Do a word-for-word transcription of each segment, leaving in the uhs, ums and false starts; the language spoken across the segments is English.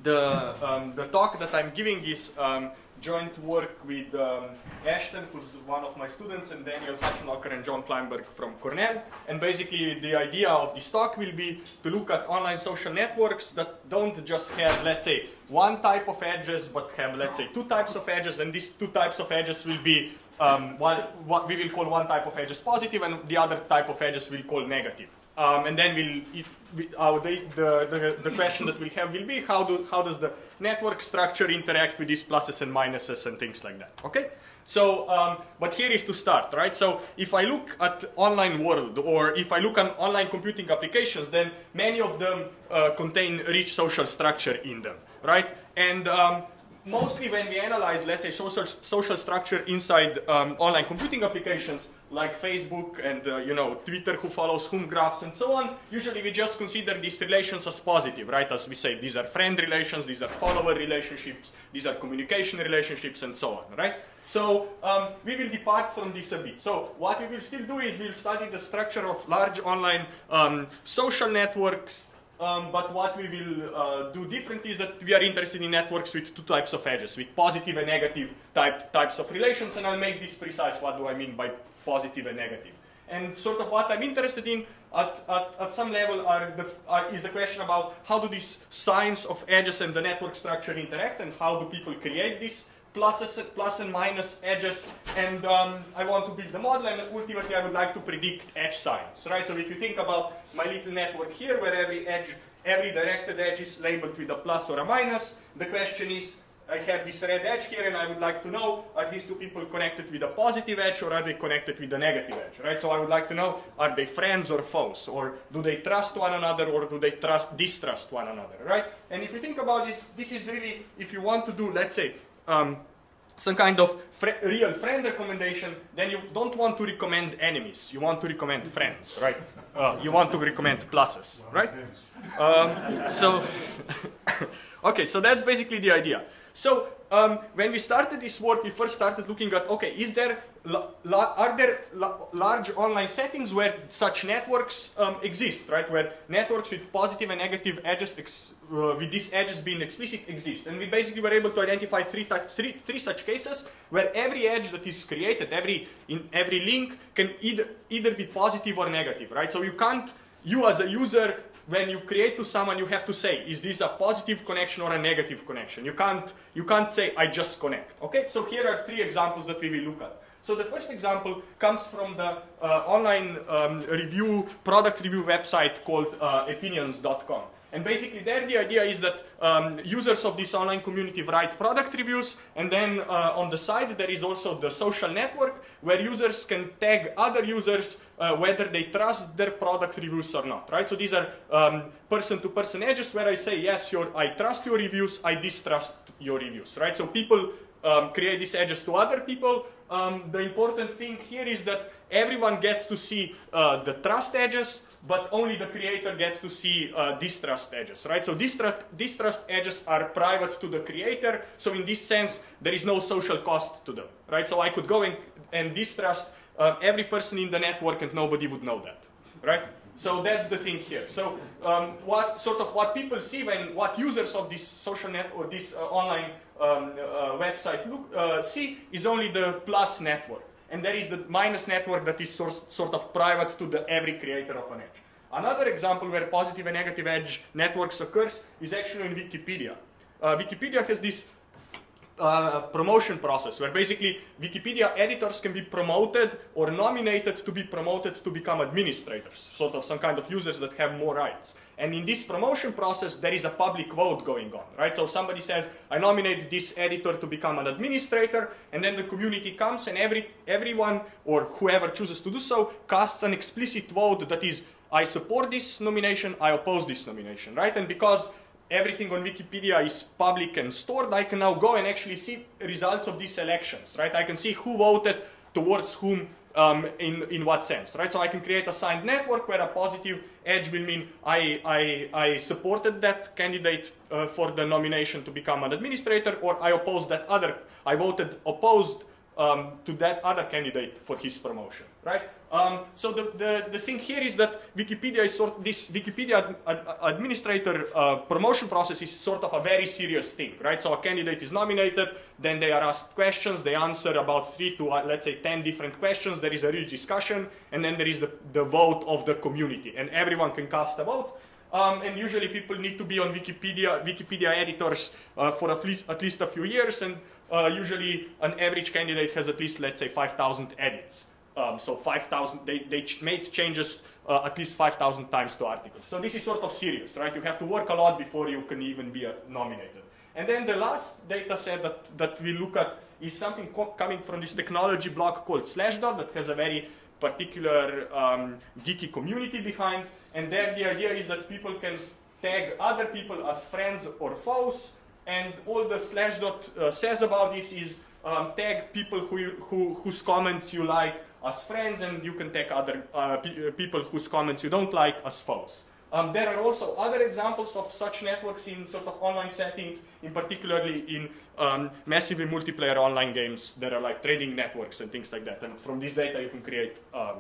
the, um, the talk that I'm giving is um, joint work with um, Ashton, who's one of my students, and Daniel Hatchenlocker and John Kleinberg from Cornell. And basically the idea of this talk will be to look at online social networks that don't just have, let's say, one type of edges, but have, let's say, two types of edges, and these two types of edges will be um, one, what we will call one type of edges positive, and the other type of edges we'll call negative. Um, and then we'll, it, we, uh, the, the, the, the question that we'll have will be how, do, how does the network structure interact with these pluses and minuses and things like that, okay? So, um, but here is to start, right? So if I look at online world, or if I look at online computing applications, then many of them uh, contain rich social structure in them, right? And um, mostly when we analyze, let's say, social, social structure inside um, online computing applications, like Facebook and uh, you know, Twitter, who follows whom graphs and so on, usually we just consider these relations as positive, right? As we say, these are friend relations, these are follower relationships, these are communication relationships, and so on, right? So um, we will depart from this a bit. So what we will still do is we'll study the structure of large online um, social networks, um, but what we will uh, do differently is that we are interested in networks with two types of edges, with positive and negative type, types of relations, and I'll make this precise. What do I mean by positive and negative? And sort of what I'm interested in at, at, at some level are the, uh, is the question about how do these signs of edges and the network structure interact, and how do people create these pluses, plus and minus edges. And um, I want to build the model, and ultimately I would like to predict edge signs, right? So if you think about my little network here, where every edge, every directed edge is labeled with a plus or a minus, the question is, I have this red edge here, and I would like to know, are these two people connected with a positive edge, or are they connected with a negative edge, right? So I would like to know, are they friends or foes, or do they trust one another, or do they trust, distrust one another, right? And if you think about this, this is really, if you want to do, let's say, um, some kind of fr real friend recommendation, then you don't want to recommend enemies, you want to recommend friends, right? Uh, you want to recommend pluses, right? Um, so, okay, so that's basically the idea. So um, when we started this work, we first started looking at, okay, is there, are there large online settings where such networks um, exist, right? Where networks with positive and negative edges, ex uh, with these edges being explicit, exist. And we basically were able to identify three, three, three such cases where every edge that is created, every, in every link, can either, either be positive or negative, right? So you can't, you as a user, when you create to someone, you have to say, is this a positive connection or a negative connection? You can't, you can't say, I just connect. Okay, so here are three examples that we will look at. So the first example comes from the uh, online um, review, product review website called uh, opinions dot com. And basically there the idea is that um, users of this online community write product reviews, and then uh, on the side there is also the social network where users can tag other users uh, whether they trust their product reviews or not, right? So these are um, person-to-person edges where I say, yes, your, I trust your reviews, I distrust your reviews, right? So people um, create these edges to other people. Um, the important thing here is that everyone gets to see uh, the trust edges, but only the creator gets to see uh, distrust edges, right? So distrust, distrust edges are private to the creator, so in this sense, there is no social cost to them, right? So I could go and, and distrust uh, every person in the network and nobody would know that, right? So that's the thing here. So um, what sort of what people see when, what users of this social net or this uh, online um, uh, website look, uh, see is only the plus network. And there is the minus network that is sort, sort of private to the every creator of an edge. Another example where positive and negative edge networks occurs is actually in Wikipedia. Uh, Wikipedia has this uh, promotion process where basically Wikipedia editors can be promoted or nominated to be promoted to become administrators, sort of some kind of users that have more rights. And in this promotion process, there is a public vote going on, right? So somebody says, I nominate this editor to become an administrator, and then the community comes and every, everyone, or whoever chooses to do so, casts an explicit vote that is, I support this nomination, I oppose this nomination, right? And because everything on Wikipedia is public and stored, I can now go and actually see results of these elections, right? I can see who voted towards whom um, in, in what sense, right? So I can create a signed network where a positive edge will mean I, I, I supported that candidate uh, for the nomination to become an administrator, or I opposed that other, I voted opposed um, to that other candidate for his promotion, right? Um, so the, the, the thing here is that Wikipedia is sort this Wikipedia ad, ad, administrator uh, promotion process is sort of a very serious thing, right? So a candidate is nominated, then they are asked questions, they answer about three to uh, let's say ten different questions. There is a rich discussion, and then there is the, the vote of the community, and everyone can cast a vote. Um, and usually people need to be on Wikipedia, Wikipedia editors uh, for at least, at least a few years, and uh, usually an average candidate has at least, let's say, five thousand edits. Um, so five thousand, they, they ch made changes uh, at least five thousand times to articles. So this is sort of serious, right? You have to work a lot before you can even be uh, nominated. And then the last data set that, that we look at is something coming from this technology blog called Slashdot that has a very particular um, geeky community behind. And there the idea is that people can tag other people as friends or foes. And all the Slashdot uh, says about this is um, tag people who, you, who, whose comments you like as friends, and you can tag other uh, pe people whose comments you don't like as foes. Um, there are also other examples of such networks in sort of online settings, in particularly in um, massively multiplayer online games. There are like trading networks and things like that. And from this data, you can create um,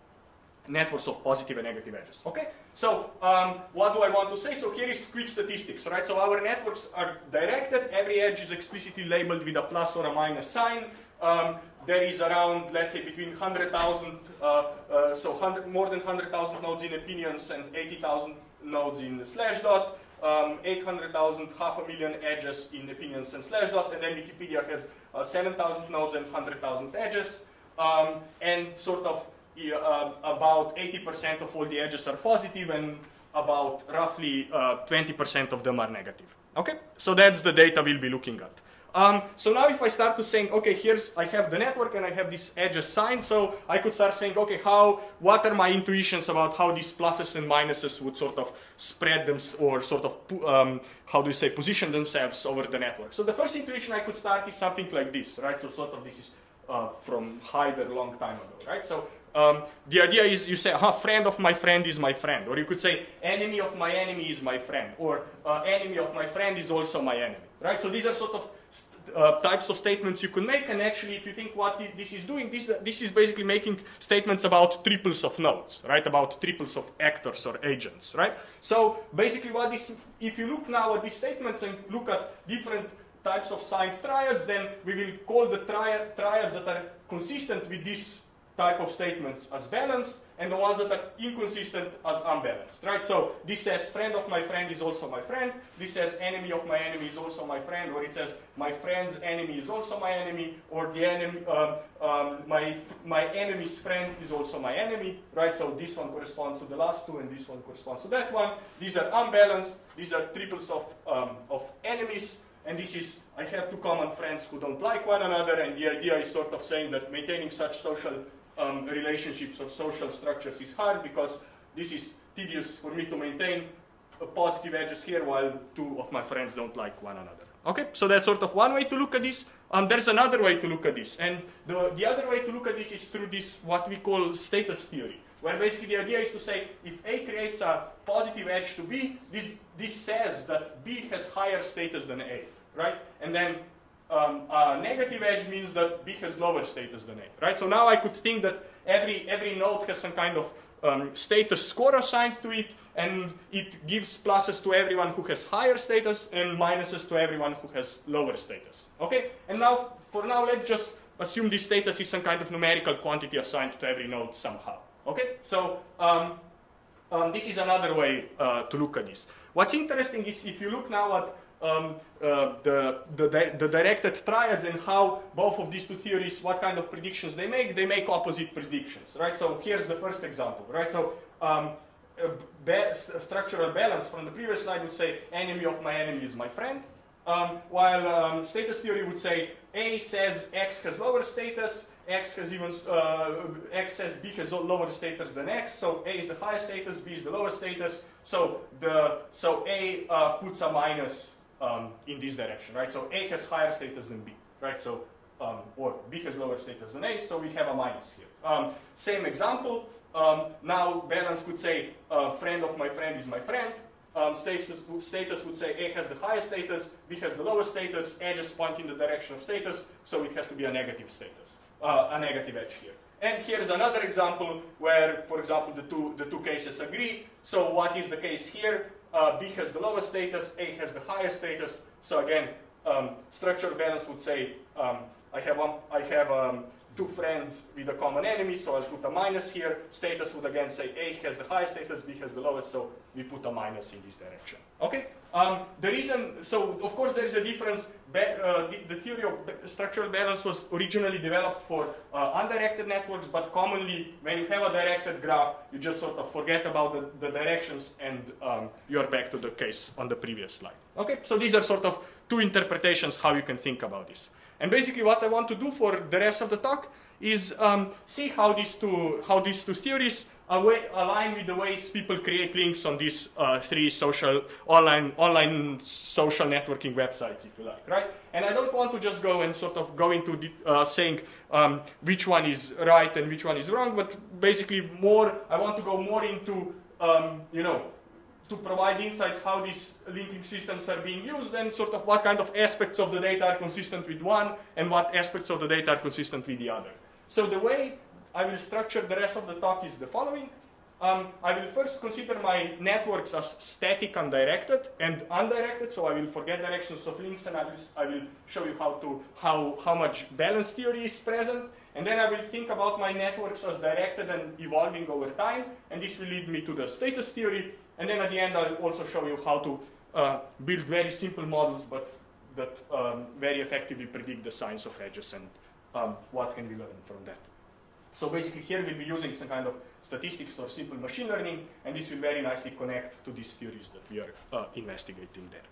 networks of positive and negative edges. Okay, so um, what do I want to say? So here is quick statistics, right? So our networks are directed. Every edge is explicitly labeled with a plus or a minus sign. Um, there is around, let's say, between one hundred thousand, uh, uh, so more than one hundred thousand nodes in opinions and eighty thousand nodes in Slashdot, um, eight hundred thousand, half a million edges in opinions and Slashdot, and then Wikipedia has uh, seven thousand nodes and one hundred thousand edges, um, and sort of uh, about eighty percent of all the edges are positive, and about roughly uh, twenty percent of them are negative. Okay, so that's the data we'll be looking at. Um, so now if I start to saying, okay, here's, I have the network and I have this edge assigned, so I could start saying, okay, how, what are my intuitions about how these pluses and minuses would sort of spread them, or sort of, um, how do you say, position themselves over the network. So the first intuition I could start is something like this, right? So sort of this is uh, from Haider a long time ago, right? So um, the idea is you say, huh, friend of my friend is my friend, or you could say, enemy of my enemy is my friend, or uh, enemy of my friend is also my enemy, right? So these are sort of Uh, types of statements you can make, and actually if you think what this, this is doing, this, uh, this is basically making statements about triples of nodes, right, about triples of actors or agents, right? So basically what this, if you look now at these statements and look at different types of signed triads, then we will call the triad, triads that are consistent with this type of statements as balanced, and the ones that are inconsistent as unbalanced, right? So this says friend of my friend is also my friend, this says enemy of my enemy is also my friend, or it says my friend's enemy is also my enemy, or the enemy, um, um, my, my enemy's friend is also my enemy, right? So this one corresponds to the last two, and this one corresponds to that one. These are unbalanced, these are triples of, um, of enemies, and this is, I have two common friends who don't like one another, and the idea is sort of saying that maintaining such social Um, relationships or social structures is hard, because this is tedious for me to maintain uh, positive edges here while two of my friends don't like one another. Okay, so that's sort of one way to look at this. Um, there's another way to look at this, and the, the other way to look at this is through this, what we call status theory, where basically the idea is to say, if A creates a positive edge to B, this, this says that B has higher status than A, right? And then Um, a negative edge means that B has lower status than A, right? So now I could think that every, every node has some kind of um, status score assigned to it, and it gives pluses to everyone who has higher status and minuses to everyone who has lower status, okay? And now, for now, let's just assume this status is some kind of numerical quantity assigned to every node somehow, okay? So um, um, this is another way uh, to look at this. What's interesting is if you look now at Um, uh, the, the, the directed triads and how both of these two theories, what kind of predictions they make, they make opposite predictions, right? So here's the first example, right? So um, ba structural balance from the previous slide would say enemy of my enemy is my friend, um, while um, status theory would say A says X has lower status, X has even, uh, X says B has lower status than X, so A is the higher status, B is the lower status, so, the, so A uh, puts a minus Um, in this direction, right? So A has higher status than B, right? So, um, or B has lower status than A, so we have a minus here. Um, same example, um, now balance could say, uh, friend of my friend is my friend, um, status, status would say A has the highest status, B has the lowest status, edges point in the direction of status, so it has to be a negative status, uh, a negative edge here. And here's another example where, for example, the two, the two cases agree. So what is the case here? Uh, B has the lowest status, A has the highest status. So again, um, structural balance would say um, I have, one, I have um, two friends with a common enemy, so I'll put a minus here. Status would again say A has the highest status, B has the lowest, so we put a minus in this direction. Okay? Um, the reason, so of course there is a difference. Uh, the, the theory of structural balance was originally developed for uh, undirected networks, but commonly when you have a directed graph, you just sort of forget about the, the directions and um, you're back to the case on the previous slide. Okay? So these are sort of two interpretations how you can think about this. And basically what I want to do for the rest of the talk is um, see how these two, how these two theories away, align with the ways people create links on these uh, three social, online, online social networking websites, if you like, right? And I don't want to just go and sort of go into the, uh, saying um, which one is right and which one is wrong, but basically more, I want to go more into, um, you know, to provide insights how these linking systems are being used and sort of what kind of aspects of the data are consistent with one and what aspects of the data are consistent with the other. So the way I will structure the rest of the talk is the following. Um, I will first consider my networks as static undirected and undirected, so I will forget directions of links and I will, I will show you how, to, how, how much balance theory is present. And then I will think about my networks as directed and evolving over time, and this will lead me to the status theory. And then at the end, I'll also show you how to uh, build very simple models, but that um, very effectively predict the signs of edges and um, what can we learn from that. So basically here we'll be using some kind of statistics or simple machine learning, and this will very nicely connect to these theories that we are uh, investigating there.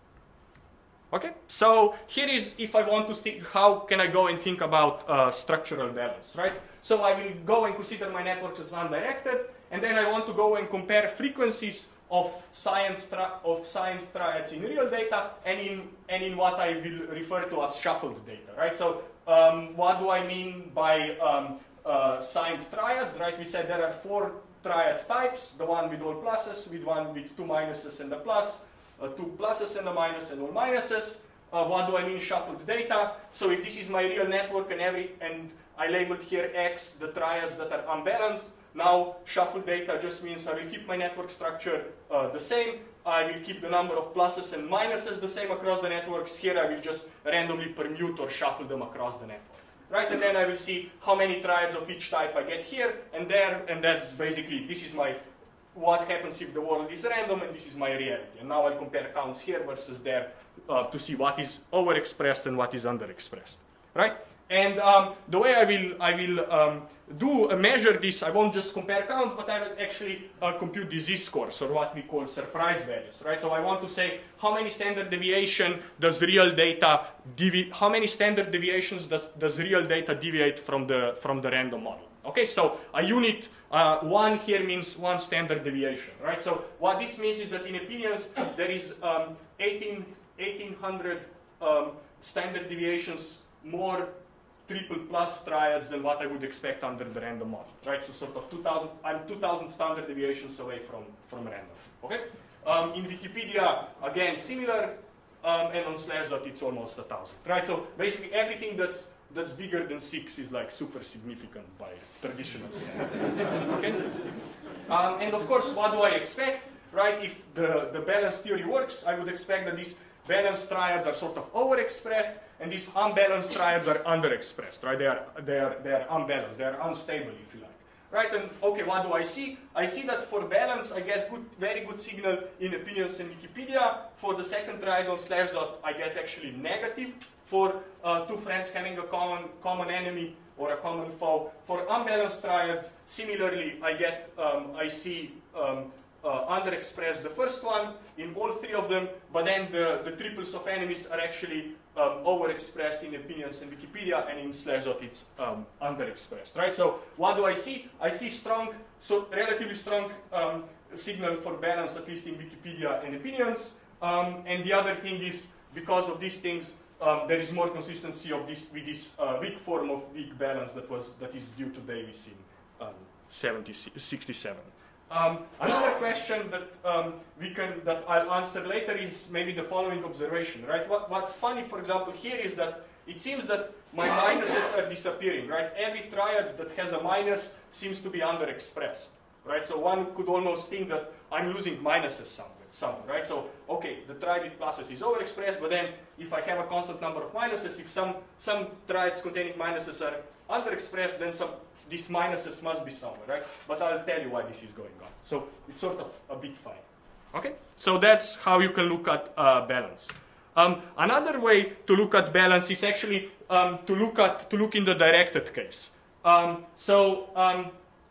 Okay, so here is if I want to think, how can I go and think about uh, structural balance, right? So I will go and consider my networks as undirected, and then I want to go and compare frequencies of science of science triads in real data and in and in what I will refer to as shuffled data, right? So um, what do I mean by um, uh, signed triads, right? We said there are four triad types: the one with all pluses, with one with two minuses and a plus, uh, two pluses and a minus, and all minuses. Uh, what do I mean shuffled data? So if this is my real network and every and I labeled here X the triads that are unbalanced. Now, shuffled data just means I will keep my network structure uh, the same. I will keep the number of pluses and minuses the same across the networks. Here I will just randomly permute or shuffle them across the network. Right? And then I will see how many triads of each type I get here and there. And that's basically, this is my, what happens if the world is random, and this is my reality. And now I'll compare counts here versus there uh, to see what is overexpressed and what is underexpressed. Right? And um, the way I will, I will um, do uh, measure this, I won't just compare counts, but I will actually uh, compute the z-scores, or what we call surprise values, right? So I want to say how many standard deviation does real data devi how many standard deviations does, does real data deviate from the from the random model? Okay, so a unit uh, one here means one standard deviation, right? So what this means is that in opinions there is um, eighteen hundred um, standard deviations more triple plus triads than what I would expect under the random model, right? So sort of two thousand, I'm two thousand standard deviations away from, from random, okay? Um, in Wikipedia, again, similar, um, and on Slashdot, it's almost a thousand, right? So basically everything that's, that's bigger than six is like super significant by traditional standards, okay? Um, and of course, what do I expect, right? If the, the balance theory works, I would expect that these balanced triads are sort of overexpressed, and these unbalanced triads are underexpressed, right? They are, they are, they are unbalanced, they are unstable, if you like. Right, and okay, what do I see? I see that for balance, I get good, very good signal in opinions in Wikipedia. For the second triad on Slashdot, I get actually negative for uh, two friends having a common, common enemy or a common foe. For unbalanced triads, similarly, I get, um, I see um, uh, underexpressed the first one in all three of them, but then the, the triples of enemies are actually um, overexpressed in opinions in Wikipedia, and in Slashdot it's um, underexpressed, right? So what do I see? I see strong, so relatively strong um, signal for balance, at least in Wikipedia and opinions. Um, and the other thing is, because of these things, um, there is more consistency of this with this uh, weak form of weak balance that was that is due to Davis in um, seventy, sixty-seven. Um, another question that um, we can that I'll answer later is maybe the following observation, right? What, what's funny, for example, here is that it seems that my minuses are disappearing, right? Every triad that has a minus seems to be underexpressed, right? So one could almost think that I'm losing minuses somewhere, somewhere, right? So, okay, the triad with pluses is overexpressed, but then if I have a constant number of minuses, if some, some triads containing minuses are underexpressed, then some, these minuses must be somewhere, right? But I'll tell you why this is going on. So it's sort of a bit funny. Okay? So that's how you can look at uh, balance. Um, another way to look at balance is actually um, to look at to look in the directed case. Um, so um,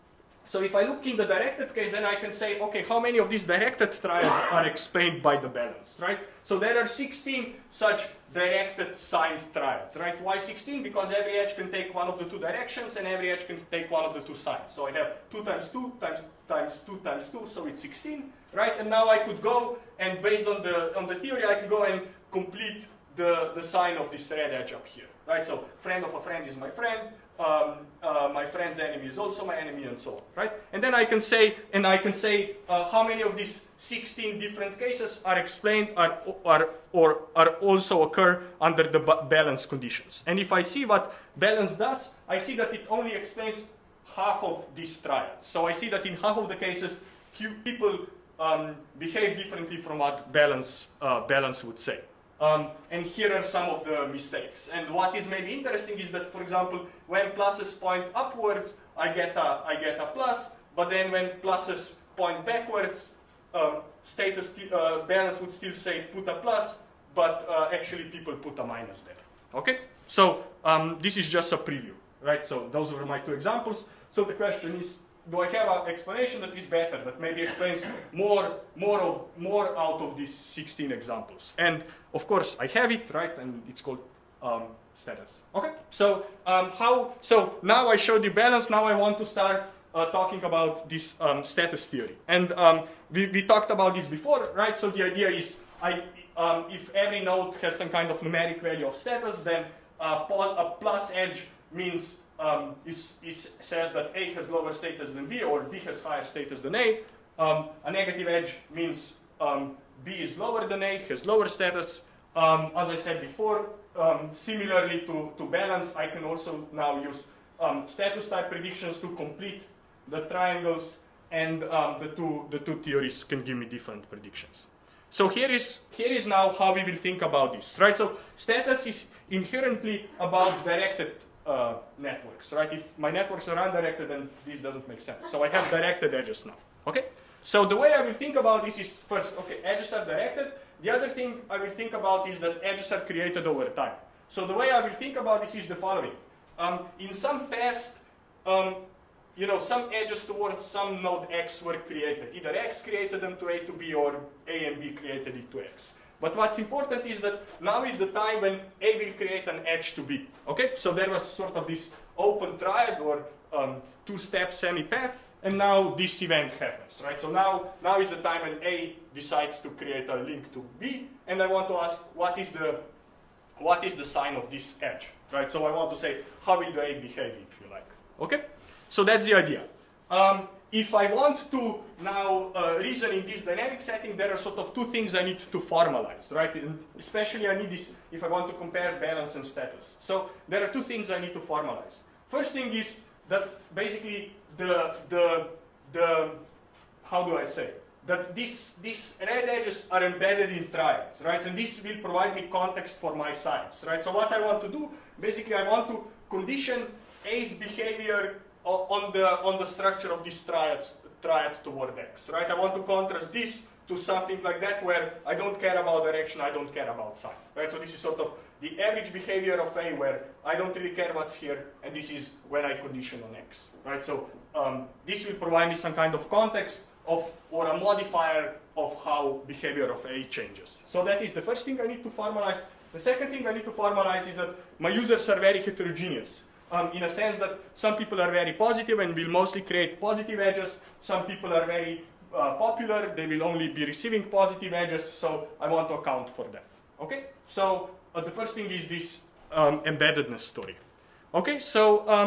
so if I look in the directed case, then I can say, okay, how many of these directed triads are explained by the balance, right? So there are sixteen such directed signed triads, right? Why sixteen? Because every edge can take one of the two directions, and every edge can take one of the two signs. So I have two times two times times two times two, so it's sixteen, right? And now I could go, and based on the on the theory, I can go and complete the the sign of this red edge up here, right? So friend of a friend is my friend. Um, uh, my friend's enemy is also my enemy, and so on, right? And then I can say, and I can say uh, how many of these sixteen different cases are explained are, are, or are also occur under the balance conditions. And if I see what balance does, I see that it only explains half of these triads. So I see that in half of the cases, people um, behave differently from what balance, uh, balance would say. Um, and here are some of the mistakes. And what is maybe interesting is that, for example, when pluses point upwards, I get a, I get a plus, but then when pluses point backwards, um, status uh, balance would still say put a plus, but uh, actually people put a minus there. Okay? So um, this is just a preview, right? So those were my two examples. So the question is, do I have an explanation that is better, that maybe explains more, more, of, more out of these sixteen examples? And of course, I have it, right? And it's called um, status. Okay. So um, how? So now I showed you balance. Now I want to start uh, talking about this um, status theory. And um, we, we talked about this before, right? So the idea is, I, um, if every node has some kind of numeric value of status, then uh, a plus edge means Um, is, is, says that A has lower status than B, or B has higher status than A. Um, a negative edge means um, B is lower than A, has lower status. Um, as I said before, um, similarly to, to balance, I can also now use um, status type predictions to complete the triangles, and um, the, two, the two theories can give me different predictions. So here is, here is now how we will think about this, right? So status is inherently about directed Uh, networks, right? If my networks are undirected, then this doesn't make sense. So I have directed edges now, okay? So the way I will think about this is, first, okay, edges are directed. The other thing I will think about is that edges are created over time. So the way I will think about this is the following. Um, in some past, um, you know, some edges towards some node X were created. Either X created them to A to B, or A and B created it to X. But what's important is that now is the time when A will create an edge to B. Okay, so there was sort of this open triad or um, two-step semi-path, and now this event happens, right? So now, now is the time when A decides to create a link to B, and I want to ask what is the what is the sign of this edge, right? So I want to say how will the A behave, if you like. Okay, so that's the idea. Um, If I want to now uh, reason in this dynamic setting, there are sort of two things I need to formalize, right? And especially I need this if I want to compare balance and status. So there are two things I need to formalize. First thing is that basically the, the, the how do I say, that this, these red edges are embedded in triads, right? And this will provide me context for my signs, right? So what I want to do, basically I want to condition A's behavior on the, on the structure of this triad, triad toward X, right? I want to contrast this to something like that where I don't care about direction, I don't care about sign, right? So this is sort of the average behavior of A where I don't really care what's here, and this is when I condition on X, right? So um, this will provide me some kind of context of, or a modifier of how behavior of A changes. So that is the first thing I need to formalize. The second thing I need to formalize is that my users are very heterogeneous. Um, in a sense that some people are very positive and will mostly create positive edges. Some people are very uh, popular, they will only be receiving positive edges, so I want to account for that. Okay, so uh, the first thing is this um, embeddedness story. Okay, so um,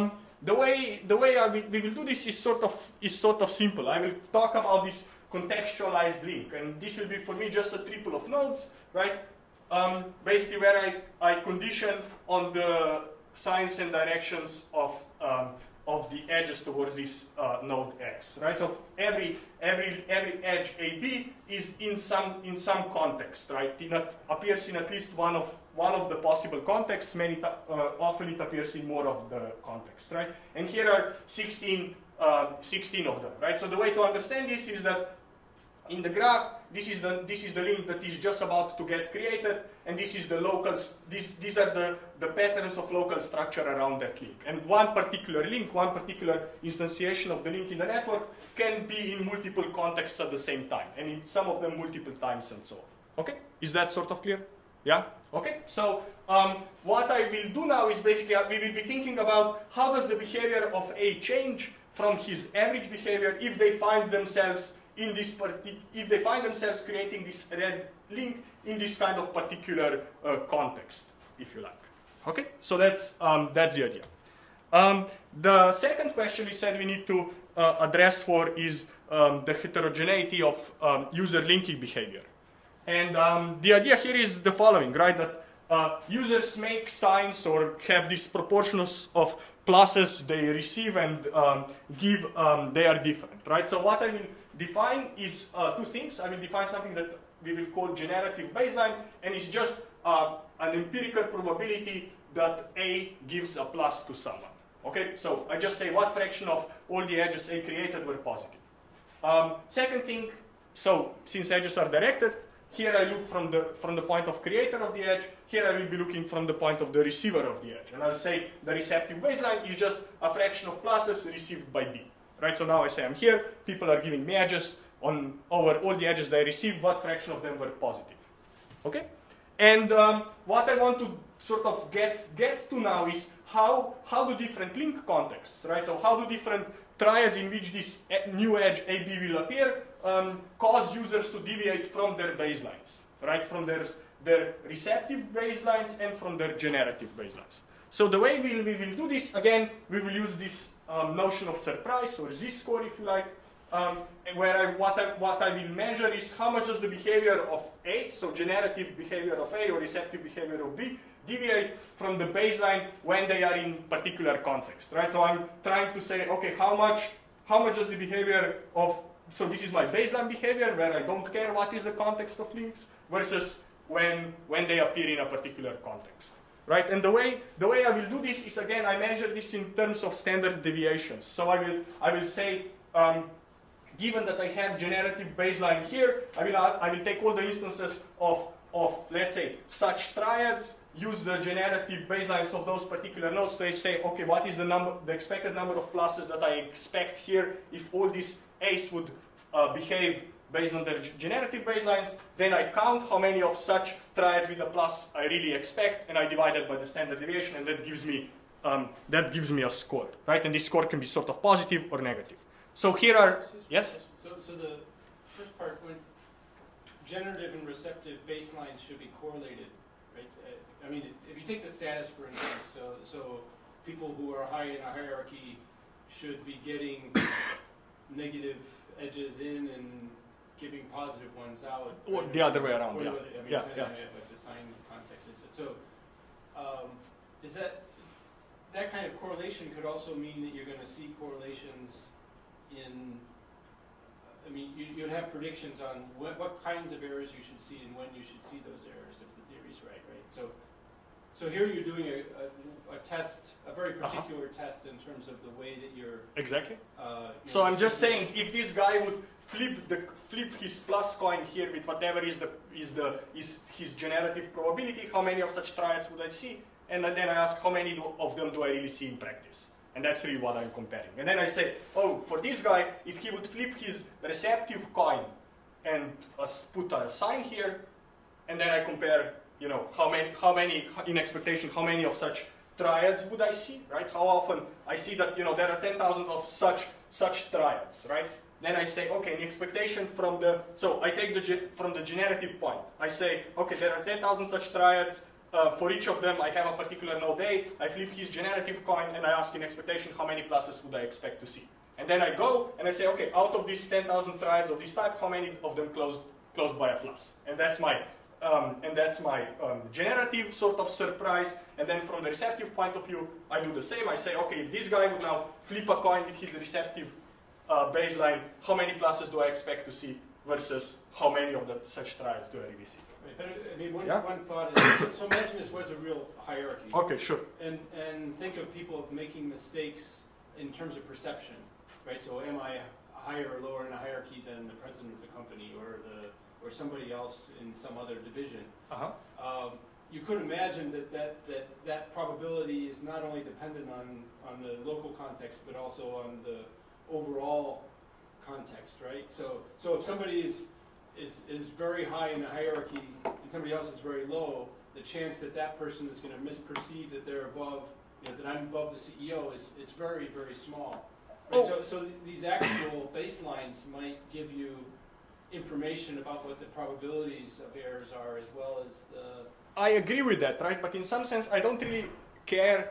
the way the way I will, we will do this is sort of is sort of simple. I will talk about this contextualized link, and this will be for me just a triple of nodes, right? Um, basically, where I I condition on the signs and directions of um, of the edges towards this uh, node X, right? So every every every edge A B is in some in some context, right? It appears in at least one of one of the possible contexts. Many uh, often it appears in more of the contexts, right? And here are sixteen, uh, sixteen of them, right? So the way to understand this is that in the graph, this is the this is the link that is just about to get created, and this is the local. This, these are the the patterns of local structure around that link. And one particular link, one particular instantiation of the link in the network can be in multiple contexts at the same time, and in some of them multiple times and so on. Okay, is that sort of clear? Yeah. Okay. So um, what I will do now is basically uh, we will be thinking about how does the behavior of A change from his average behavior if they find themselves in this partic if they find themselves creating this red link in this kind of particular uh, context, if you like. Okay, so that's um, that's the idea. Um, the second question we said we need to uh, address for is um, the heterogeneity of um, user linking behavior, and um, the idea here is the following, right? That uh, users make signs or have these proportions of pluses they receive and um, give. Um, they are different, right? So what I will define is uh, two things. I will define something that we will call generative baseline, and it's just uh, an empirical probability that A gives a plus to someone. Okay, so I just say what fraction of all the edges A created were positive. Um, second thing, so since edges are directed, here I look from the from the point of creator of the edge. Here I will be looking from the point of the receiver of the edge, and I'll say the receptive baseline is just a fraction of pluses received by B. Right, so now I say I'm here, people are giving me edges, on over all the edges they received, what fraction of them were positive? Okay? And um, what I want to sort of get, get to now is how, how do different link contexts, right? So how do different triads in which this new edge A B will appear um, cause users to deviate from their baselines, right? From their, their receptive baselines and from their generative baselines. So the way we, we will do this, again, we will use this Um, notion of surprise, or z-score if you like, um, where I, what, I, what I will measure is how much does the behavior of A, so generative behavior of A or receptive behavior of B, deviate from the baseline when they are in particular context, right? So I'm trying to say, okay, how much, how much does the behavior of, so this is my baseline behavior where I don't care what is the context of links, versus when, when they appear in a particular context. Right, and the way the way I will do this is, again, I measure this in terms of standard deviations. So I will I will say, um, given that I have generative baseline here, I will I will take all the instances of of let's say such triads, use the generative baselines of those particular nodes to say, okay, what is the number, the expected number of pluses that I expect here if all these A's would uh, behave based on their generative baselines, then I count how many of such triads with a plus I really expect, and I divide it by the standard deviation, and that gives me um, that gives me a score, right? And this score can be sort of positive or negative. So here are yes. So, so the first part, when generative and receptive baselines should be correlated, right? I mean, if you take the status, for instance, so so people who are high in a hierarchy should be getting negative edges in and giving positive ones out. Or the other way around, or yeah. The, I mean, yeah, yeah. What the sign context is. So, um, is that, that kind of correlation could also mean that you're going to see correlations in, I mean, you, you'd have predictions on what, what kinds of errors you should see and when you should see those errors if the theory's right, right? So, so here you're doing a, a, a test, a very particular uh-huh. test in terms of the way that you're... Exactly. Uh, you so know, I'm just saying, if this guy would flip the flip his plus coin here with whatever is the is the is his generative probability, how many of such triads would I see? And then I ask how many do, of them do I really see in practice? And that's really what I'm comparing. And then I say, oh, for this guy, if he would flip his receptive coin and uh, put a sign here, and then I compare, you know, how many how many in expectation, how many of such triads would I see, right? How often I see that, you know, there are ten thousand of such such triads, right? Then I say, okay, in expectation from the, so I take the from the generative point. I say, okay, there are ten thousand such triads. uh, for each of them, I have a particular node A, I flip his generative coin, and I ask in expectation how many pluses would I expect to see. And then I go, and I say, okay, out of these ten thousand trials of this type, how many of them closed, closed by a plus? And that's my, um, and that's my um, generative sort of surprise. And then from the receptive point of view, I do the same. I say, okay, if this guy would now flip a coin with his receptive uh, baseline, how many pluses do I expect to see versus how many of the such trials do I really see? Right, but I mean, one, Yeah? one thought is, so, so imagine this was a real hierarchy. Okay, sure. And, and think of people making mistakes in terms of perception, right? So am I higher or lower in a hierarchy than the president of the company or the or somebody else in some other division? Uh-huh. Um, you could imagine that that, that that probability is not only dependent on, on the local context, but also on the overall context, right? So so if somebody is is is very high in the hierarchy and somebody else is very low, the chance that that person is going to misperceive that they're above, you know, that I'm above the C E O is, is very, very small. Right? Oh. So, so th- these actual baselines might give you information about what the probabilities of errors are as well as the... I agree with that, right? But in some sense, I don't really care,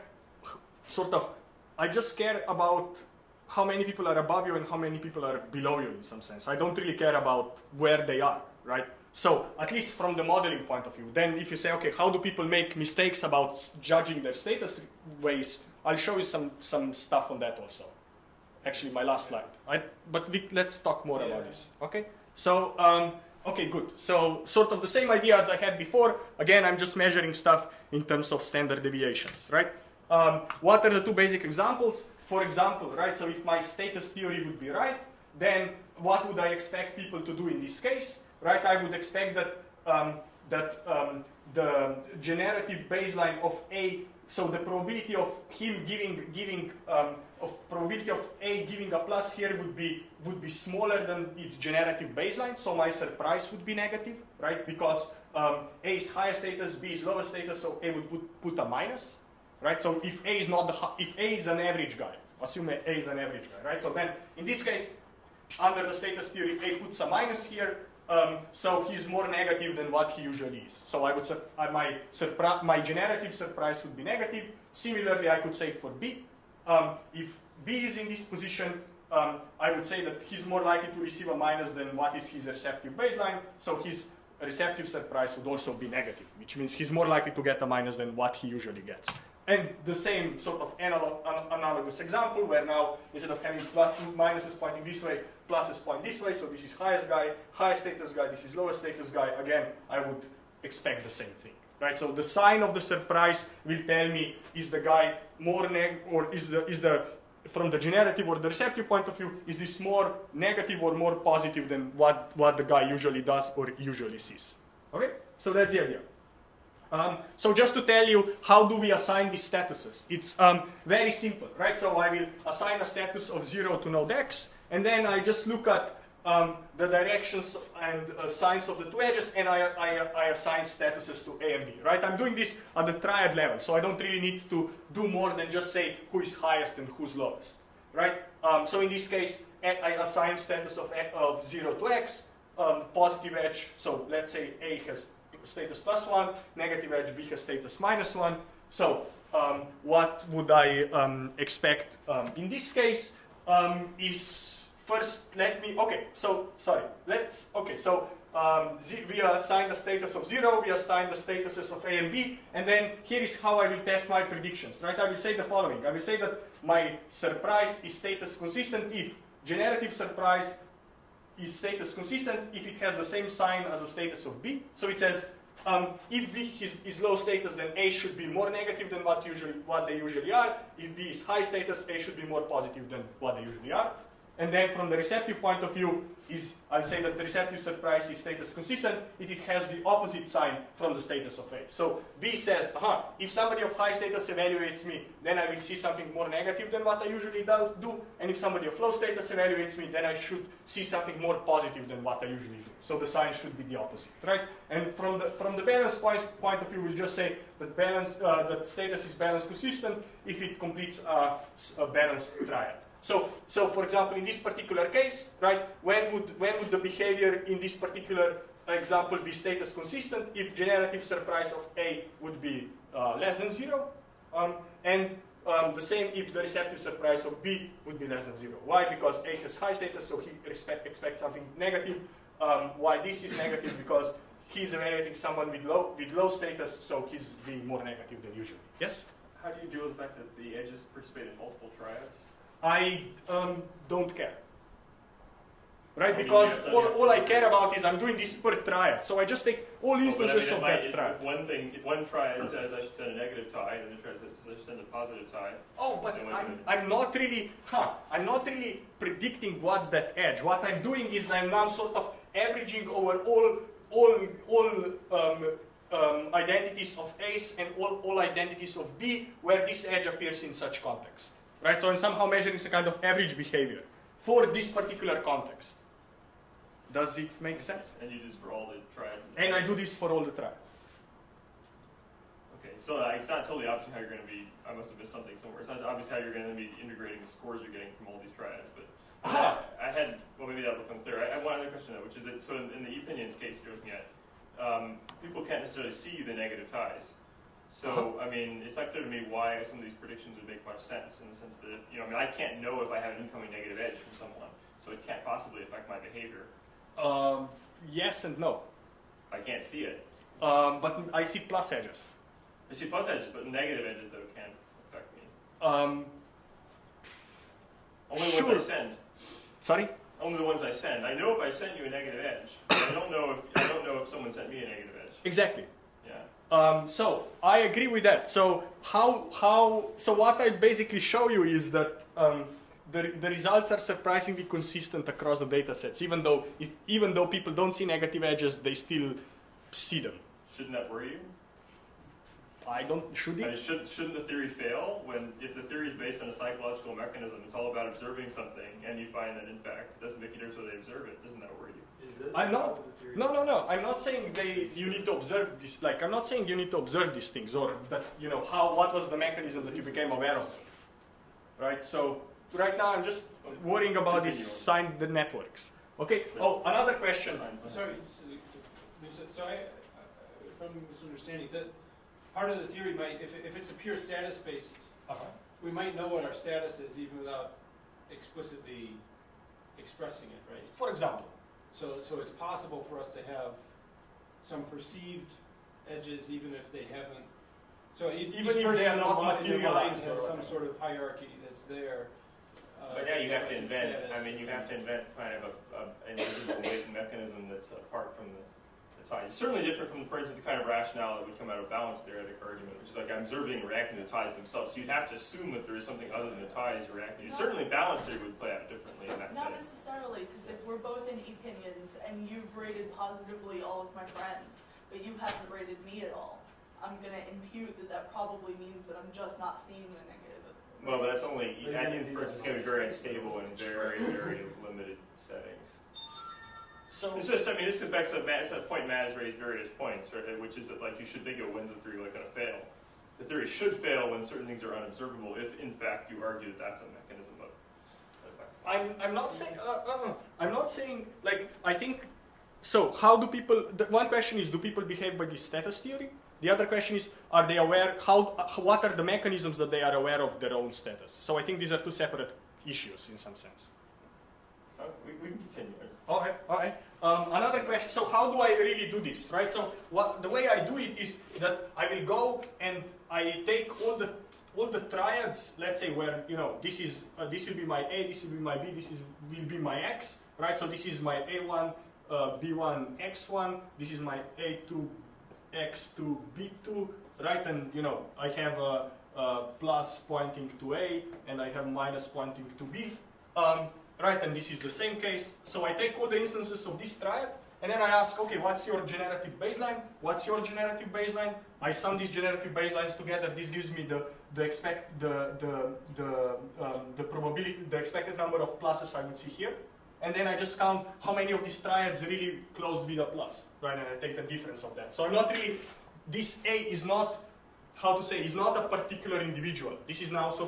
sort of, I just care about how many people are above you and how many people are below you in some sense. I don't really care about where they are, right? So, at least from the modeling point of view, then if you say, okay, how do people make mistakes about s- judging their status ways, I'll show you some, some stuff on that also. Actually, my last slide. I, but we, let's talk more Yeah. about this, okay? So, um, okay, good. So, sort of the same idea as I had before. Again, I'm just measuring stuff in terms of standard deviations, right? Um, what are the two basic examples? For example, right, so if my status theory would be right, then what would I expect people to do in this case? Right, I would expect that um, that um, the generative baseline of A, so the probability of him giving giving um, of probability of A giving a plus here would be would be smaller than its generative baseline. So my surprise would be negative, right? Because um, A is higher status, B is lower status, so A would put, put a minus, right? So if A is not the if A is an average guy, assume A is an average guy, right? So then in this case, under the status theory, A puts a minus here. Um, so he's more negative than what he usually is. So I would say uh, my surpri- my generative surprise would be negative. Similarly, I could say for B, um, if B is in this position, um, I would say that he's more likely to receive a minus than what is his receptive baseline. So his receptive surprise would also be negative, which means he's more likely to get a minus than what he usually gets. And the same sort of analog, an- analogous example where now instead of having plus minuses pointing this way, pluses point this way. So this is highest guy, highest status guy, this is lowest status guy. Again, I would expect the same thing, right? So the sign of the surprise will tell me is the guy more neg or is the is the from the generative or the receptive point of view, is this more negative or more positive than what, what the guy usually does or usually sees? Okay, so that's the idea. Um, so just to tell you, how do we assign these statuses? It's um, very simple, right? So I will assign a status of zero to node X, and then I just look at um, the directions and uh, signs of the two edges, and I, I, I assign statuses to A and B, right? I'm doing this at the triad level, so I don't really need to do more than just say who is highest and who's lowest, right? Um, so in this case, I assign status of, of zero to X, um, positive edge, so let's say A has status plus one, negative edge B has status minus one. So um, what would I um, expect um, in this case um, is first let me, okay, so sorry, let's, okay, so um, z we assign the status of zero, we assign the statuses of A and B, and then here is how I will test my predictions, right? I will say the following, I will say that my surprise is status consistent if generative surprise is status consistent if it has the same sign as the status of B. So it says um, if B is, is low status, then A should be more negative than what usually what they usually are. If B is high status, A should be more positive than what they usually are. And then from the receptive point of view, is I'll say that the receptive surprise is status consistent if it has the opposite sign from the status of A. So B says, aha, if somebody of high status evaluates me, then I will see something more negative than what I usually does, do. And if somebody of low status evaluates me, then I should see something more positive than what I usually do. So the sign should be the opposite, right? And from the from the balance point, point of view, we'll just say that balance uh, that status is balance consistent if it completes a, a balanced triad. So, so for example, in this particular case, right, when would, when would the behavior in this particular example be status consistent? If generative surprise of A would be uh, less than zero, um, and um, the same if the receptive surprise of B would be less than zero. Why? Because A has high status, so he expect, expects something negative. Um, why this is negative? Because he's evaluating someone with low, with low status, so he's being more negative than usual. Yes? How do you deal with the fact that the edges participate in multiple triads? I um, don't care. Right? I mean, Because yeah, all, yeah. all I care about is I'm doing this per triad. So I just take all instances well, but I mean, of if that I, triad. if, if one thing, if one triad says I should send a negative tie, and the triad says I should send a positive tie. Oh, but then what I'm, do you do? I'm not really, huh, I'm not really predicting what's that edge. What I'm doing is I'm now sort of averaging over all, all, all um, um, identities of A's and all, all identities of B where this edge appears in such context. Right? So I'm somehow measuring some kind of average behavior for this particular context. Does it make sense? And you do this for all the triads. And I do this for all the triads. Okay, so uh, it's not totally obvious how you're going to be. I must have missed something somewhere. It's not obvious how you're going to be integrating the scores you're getting from all these triads. But Aha. I, I had. Well, maybe that'll become clear. I have one other question though, which is that so in, in the e-opinions case you're looking at, um, people can't necessarily see the negative ties. So I mean, it's not clear to me why some of these predictions would make much sense in the sense that if, you know, I mean, I can't know if I have an incoming negative edge from someone, so it can't possibly affect my behavior. Um, yes and no. I can't see it. Um, but I see plus edges. I see plus edges, but negative edges though can affect me. Um, Only the Sure. ones I send. sorry? Only the ones I send. I know if I sent you a negative edge. But I don't know if I don't know if someone sent me a negative edge. Exactly. Yeah. Um, so I agree with that. So how how so what I basically show you is that um, the the results are surprisingly consistent across the data sets. Even though if, even though people don't see negative edges, they still see them. Shouldn't that worry you? I don't. Should I mean, it? should shouldn't the theory fail when if the theory is based on a psychological mechanism? It's all about observing something, and you find that in fact it doesn't make any difference whether they observe it. Doesn't that worry you? I'm not. No, no, no. I'm not saying they. You need to observe this. Like I'm not saying you need to observe these things or that you know how. What was the mechanism that you became aware of them? Right. So right now I'm just worrying about these Continue. signed the networks. Okay. Oh, another question. Sorry, so, so- so I, uh, if I'm misunderstanding, that part of the theory might, if, it- if it's a pure status-based, Uh-huh. we might know what our status is even without explicitly expressing it, right? For example. So, so it's possible for us to have some perceived edges even if they haven't. So e- Even each if person they are in not their mind- in their mind materialized has or some whatever. sort of hierarchy that's there. uh, But now you have to expressing invent. status. I mean, you have to invent kind of a, a, an invisible mechanism that's apart from the, the ties. It's certainly different from, for instance, the kind of rationale that would come out of balance theoretic argument, which is like I'm observing and reacting to the ties themselves. So you'd have to assume that there is something other than the ties reacting. Not- Certainly, balance theory would play out differently in that Not setting. necessarily, because if we're both in e-opinions and you've rated positively all of my friends, but you haven't rated me at all, I'm going to impute that that probably means that I'm just not seeing the negative. Well, but that's only that inference is going to be very unstable in very, very limited settings. So It's just, I mean, this goes back to Matt, it's a point Matt has raised various points, right, which is that, like, you should think of when's the theory like going to fail. The theory should fail when certain things are unobservable, if, in fact, you argue that that's a mechanism of effects. I'm I'm not saying uh, uh, I'm not saying like I think. So how do people? The one question is, do people behave by this status theory? The other question is, are they aware? How? Uh, what are the mechanisms that they are aware of their own status? So I think these are two separate issues in some sense. Uh, we, we can continue. All right, all right. Um, another question. So how do I really do this, right? So what the way I do it is that I will go and I take all the all the triads. Let's say where you know this is uh, this will be my A, this will be my B, this is will be my X, right? So this is my A one, uh, B one, X one. This is my A two, X two, B two, right? And you know I have a, a plus pointing to A and I have minus pointing to B. Um, Right, and this is the same case. So I take all the instances of this triad, and then I ask, okay, what's your generative baseline? What's your generative baseline? I sum these generative baselines together. This gives me the the expect the the the um, the probability, the expected number of pluses I would see here, and then I just count how many of these triads really closed with a plus, right? And I take the difference of that. So I'm not really. This A is not how to say is not a particular individual. This is now sort of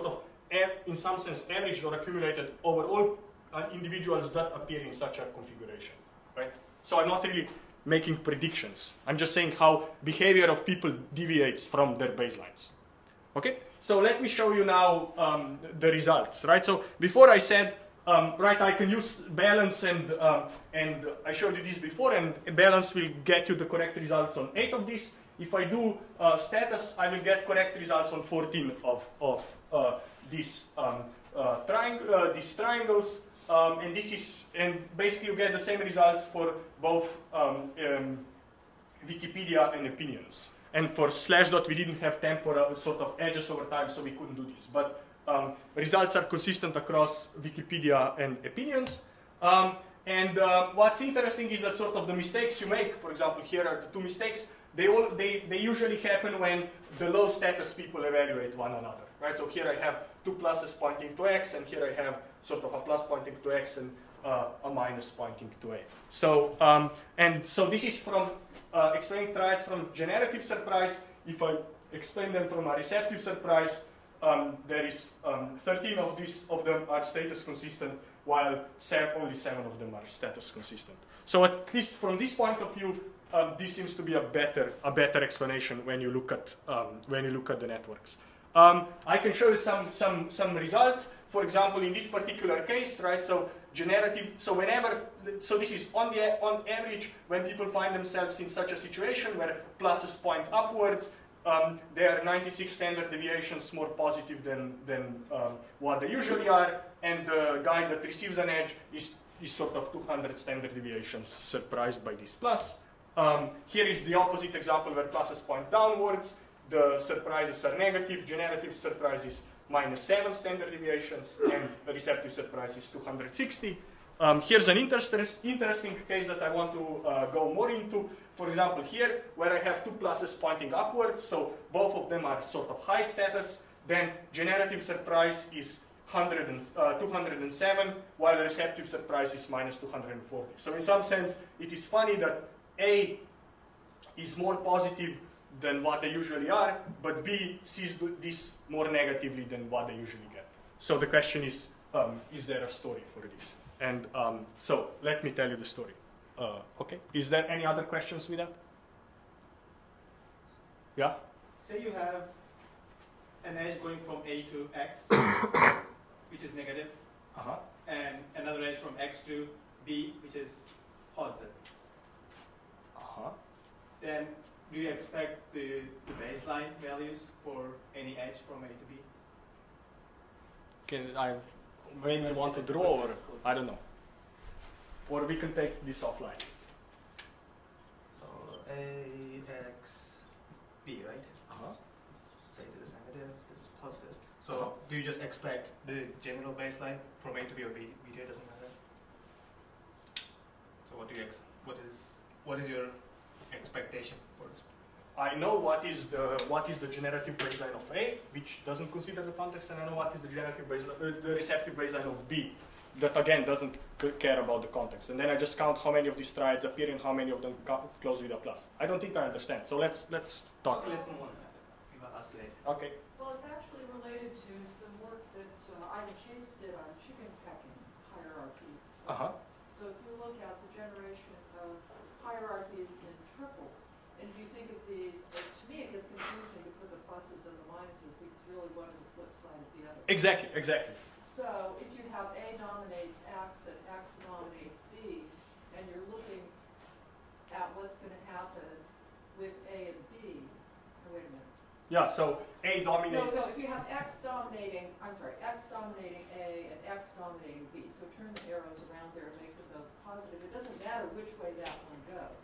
in some sense averaged or accumulated over all uh, individuals that appear in such a configuration, right? So I'm not really making predictions. I'm just saying how behavior of people deviates from their baselines. Okay, so let me show you now um, the results, right? So before I said, um, right, I can use balance, and um, and I showed you this before, and balance will get you the correct results on eight of these. If I do uh, status, I will get correct results on fourteen of of uh, these um, uh, triang- uh, these triangles, um, and this is and basically you get the same results for both um, um, Wikipedia and opinions. And for Slashdot, we didn't have temporal sort of edges over time, so we couldn't do this. But um, results are consistent across Wikipedia and opinions. Um, and uh, what's interesting is that sort of the mistakes you make, for example, here are the two mistakes, they, all, they, they usually happen when the low status people evaluate one another, right? So here I have two pluses pointing to X, and here I have sort of a plus pointing to X and uh, a minus pointing to A. So, um, and so this is from Uh, explaining triads from generative surprise. If I explain them from a receptive surprise, um, there is um, thirteen of these of them are status consistent, while seven, only seven of them are status consistent. So at least from this point of view, um, this seems to be a better a better explanation when you look at um, when you look at the networks. Um, I can show you some some some results. For example, in this particular case, right? So generative. So whenever, so this is on the on average when people find themselves in such a situation where pluses point upwards, um, there are ninety-six standard deviations more positive than than um, what they usually are, and the guy that receives an edge is is sort of two hundred standard deviations surprised by this plus. Um, here is the opposite example where pluses point downwards. The surprises are negative. Generative surprises minus seven standard deviations, and the receptive surprise is two hundred sixty. Um, here's an interest, interesting case that I want to uh, go more into. For example, here, where I have two pluses pointing upwards, so both of them are sort of high status, then generative surprise is one hundred and, uh, two hundred seven, while receptive surprise is minus two hundred forty. So in some sense, it is funny that A is more positive than what they usually are, but B sees this more negatively than what they usually get. So the question is, um, is there a story for this? And um, so let me tell you the story. Uh, okay, is there any other questions with that? Yeah? Say you have an edge going from A to X, which is negative, Uh-huh. and another edge from X to B, which is positive. Uh-huh. Then do you expect the, the baseline values for any edge from A to B? Can I maybe want to draw, or I don't know. Or we can take this offline. So A, X, B, right? Uh-huh. Say this is negative, this is positive. So do you just expect the general baseline from A to B, or B, B to A doesn't matter? So what do you ex what is what is your expectation for this? I know what is the what is the generative baseline of A, which doesn't consider the context, and I know what is the generative baseline, uh, the receptive baseline of B, that again doesn't care about the context. And then I just count how many of these triads appear and how many of them close with a plus. I don't think I understand. So let's let's talk. Okay, let's move on. We will ask later. Okay. Well, it's actually related to some work that uh, Ida Chase did on chicken pecking hierarchies. Uh huh. So if you look at the generation of hierarchies in triples, and if you think of these, uh, to me it gets confusing to put the pluses and the minuses because really one is the flip side of the other. Exactly, exactly. So if you have A dominates X and X dominates B, and you're looking at what's going to happen with A and B, oh, wait a minute. Yeah, so A dominates. No, no, if you have X dominating, I'm sorry, X dominating A and X dominating B, so turn the arrows around there and make them both positive. It doesn't matter which way that one goes.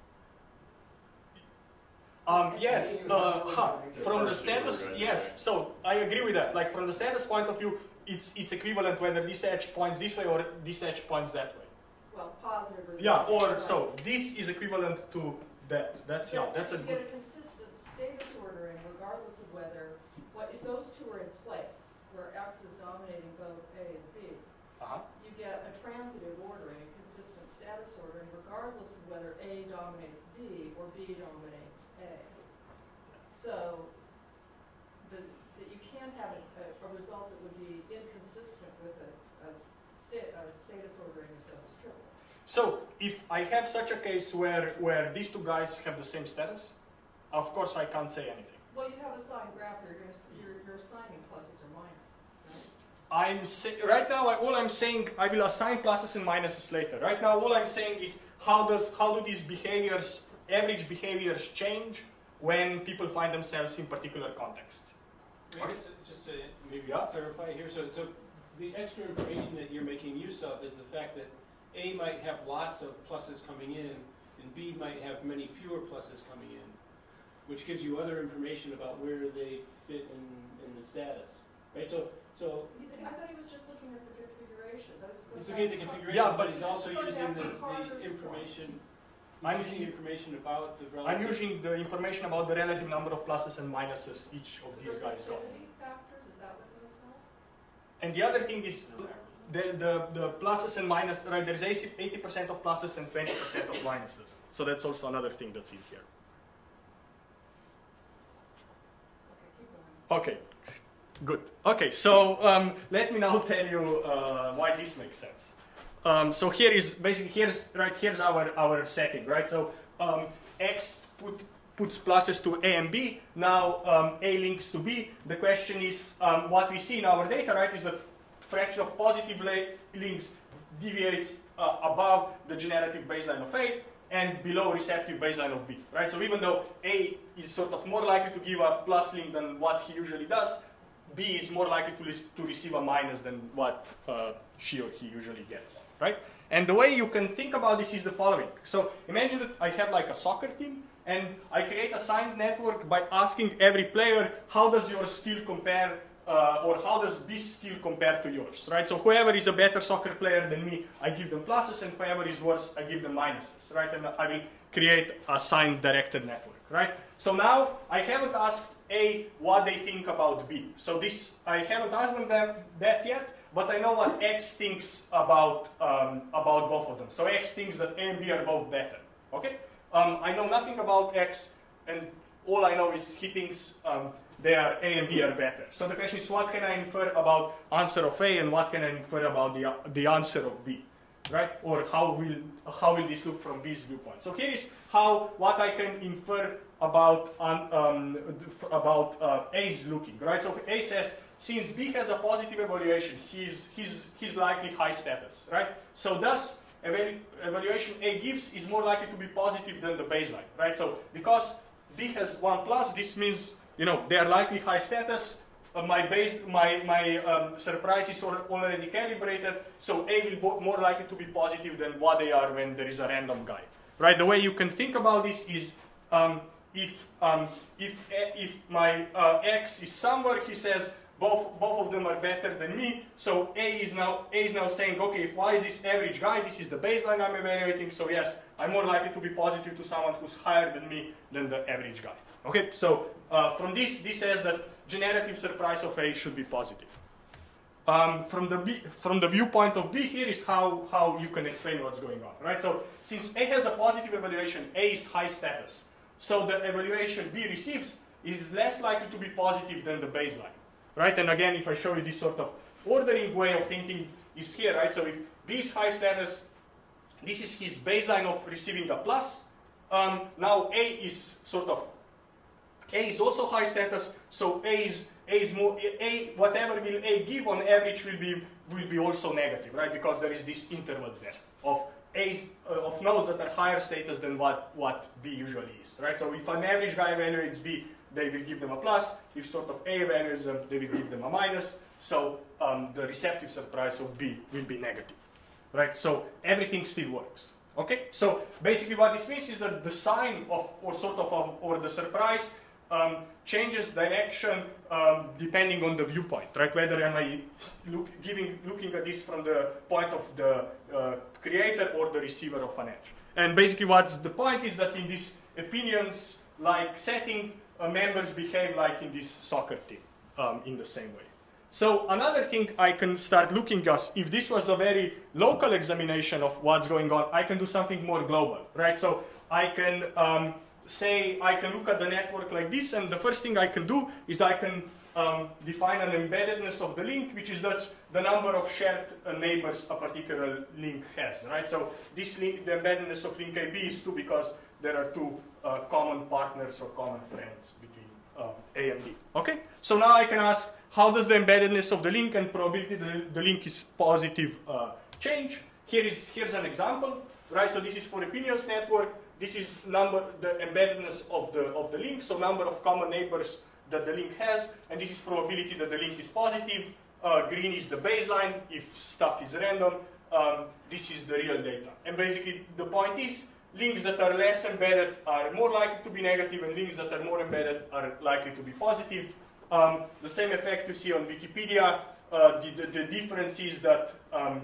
Um, yes, uh, huh. From the status, yes. So I agree with that. Like from the status point of view, it's it's equivalent whether this edge points this way or this edge points that way. Well, positive or Yeah, negative, or right. so this is equivalent to that. That's yeah. That's a You get good. a consistent status ordering regardless of whether, what, if those two are in place, where X is dominating both A and B, Uh-huh. you get a transitive ordering, a consistent status ordering, regardless of whether A dominates B or B dominates A. So, the, the, you can't have a, a result that would be inconsistent with a, a, sta a status ordering that does triple. So if I have such a case where, where these two guys have the same status, of course I can't say anything. Well, you have a signed graph where you're, gonna, you're, you're assigning pluses or minuses, right? I'm say, right now, I, all I'm saying, I will assign pluses and minuses later. Right now, all I'm saying is how does how do these behaviors, average behaviors, change when people find themselves in particular contexts? I guess uh, just to maybe Yeah. clarify here, so so the extra information that you're making use of is the fact that A might have lots of pluses coming in, and B might have many fewer pluses coming in, which gives you other information about where they fit in, in the status, right? So so. I thought he was just looking at the configuration. That was- He's looking at the configuration, Yeah, but but he's also Going using the, back to Carter's the information. I'm He's using using- information about the I'm relative. using the information about the relative number of pluses and minuses each of these guys got. Sensitivity factors, is that what those are? And the other thing is the, the, the pluses and minuses, right, there's eighty percent of pluses and twenty percent of minuses. So that's also another thing that's in here. Okay, keep going. Okay, good. Okay, so um, let me now tell you uh, why this makes sense. Um, so here is basically here's right here's our our setting, right? So um, X put puts pluses to A and B. Now um, A links to B. The question is um, what we see in our data, right? Is that fraction of positive links deviates uh, above the generative baseline of A and below receptive baseline of B, right? So even though A is sort of more likely to give a plus link than what he usually does, B is more likely to, to receive a minus than what uh, she or he usually gets, right? And the way you can think about this is the following. So imagine that I have like a soccer team, and I create a signed network by asking every player, how does your skill compare, uh, or how does this skill compare to yours, right? So whoever is a better soccer player than me, I give them pluses, and whoever is worse, I give them minuses, right? And I will create a signed directed network, right? So now I haven't asked A what they think about B. So this, I haven't asked them that, that yet, but I know what X thinks about, um, about both of them. So X thinks that A and B are both better, okay? Um, I know nothing about X, and all I know is he thinks um, they are A and B are better. So the question is, what can I infer about answer of A, and what can I infer about the, the answer of B, right? Or how will, how will this look from B's viewpoint? So here is how, what I can infer about, um, um, about uh, A's looking, right? So A says, since B has a positive evaluation, he's, he's, he's likely high status, right? So thus, evalu evaluation A gives is more likely to be positive than the baseline, right? So because B has one plus, this means, you know, they are likely high status. Uh, my base, my, my um, surprise is already calibrated, so A will be more likely to be positive than what they are when there is a random guy, right? The way you can think about this is, um, if, um, if, if my uh, X is somewhere, he says, Both, both of them are better than me, so A is now A is now saying, okay, if Y is this average guy, this is the baseline I'm evaluating, so yes, I'm more likely to be positive to someone who's higher than me than the average guy. Okay, so uh, from this, this says that generative surprise of A should be positive. Um, from the B, from the viewpoint of B, here is how, how you can explain what's going on, right? So since A has a positive evaluation, A is high status, so the evaluation B receives is less likely to be positive than the baseline. Right, and again, if I show you this sort of ordering way of thinking is here, right? So if B is high status, this is his baseline of receiving a plus. Um, now A is sort of, A is also high status, so A is, A is more, A, whatever will A give on average will be, will be also negative, right? Because there is this interval there of A's, uh, of nodes that are higher status than what, what B usually is, right? So if an average guy evaluates B, they will give them a plus. If sort of A evaluates them, they will give them a minus. So um, the receptive surprise of B will be negative, right? So everything still works, okay? So basically what this means is that the sign of, or sort of, of or the surprise um, changes direction um, depending on the viewpoint, right? Whether am I look, giving, looking at this from the point of the uh, creator or the receiver of an edge. And basically what's the point is that in this opinions-like setting, Uh, members behave like in this soccer team um, in the same way. So another thing I can start looking at, if this was a very local examination of what's going on, I can do something more global, right? So I can um, say, I can look at the network like this, and the first thing I can do is I can um, define an embeddedness of the link, which is thus the number of shared uh, neighbors a particular link has, right? So this link, the embeddedness of link A B is two because there are two uh, common partners or common friends between uh, A and B. Okay? So now I can ask, how does the embeddedness of the link and probability that the link is positive uh, change? Here is here's an example, right? So this is for opinions network. This is number the embeddedness of the of the link. So number of common neighbors that the link has, and this is probability that the link is positive. Uh, green is the baseline if stuff is random. Um, this is the real data. And basically the point is, links that are less embedded are more likely to be negative, and links that are more embedded are likely to be positive. Um, the same effect you see on Wikipedia. Uh, the, the, the difference is that um,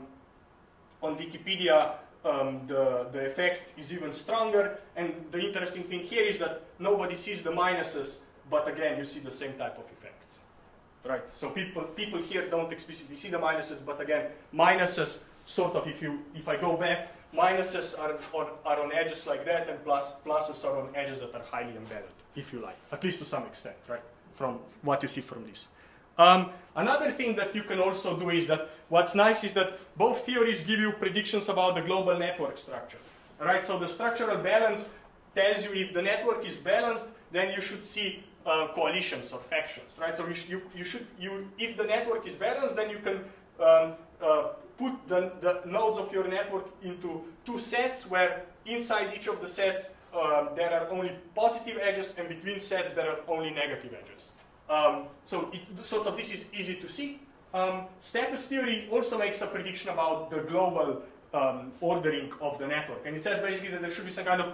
on Wikipedia, um, the, the effect is even stronger. And the interesting thing here is that nobody sees the minuses, but again, you see the same type of effects. Right? So people, people here don't explicitly see the minuses, but again, minuses sort of, if, you, if I go back, minuses are, are, are on edges like that, and plus, pluses are on edges that are highly embedded, if you like, at least to some extent, right? From what you see from this. Um, another thing that you can also do is that what's nice is that both theories give you predictions about the global network structure. Right? So the structural balance tells you if the network is balanced, then you should see uh, coalitions or factions. Right? So you, sh you, you should, you, if the network is balanced, then you can um, uh, put the, the nodes of your network into two sets where inside each of the sets um, there are only positive edges, and between sets there are only negative edges. Um, so it, sort of this is easy to see. Um, status theory also makes a prediction about the global um, ordering of the network. And it says basically that there should be some kind of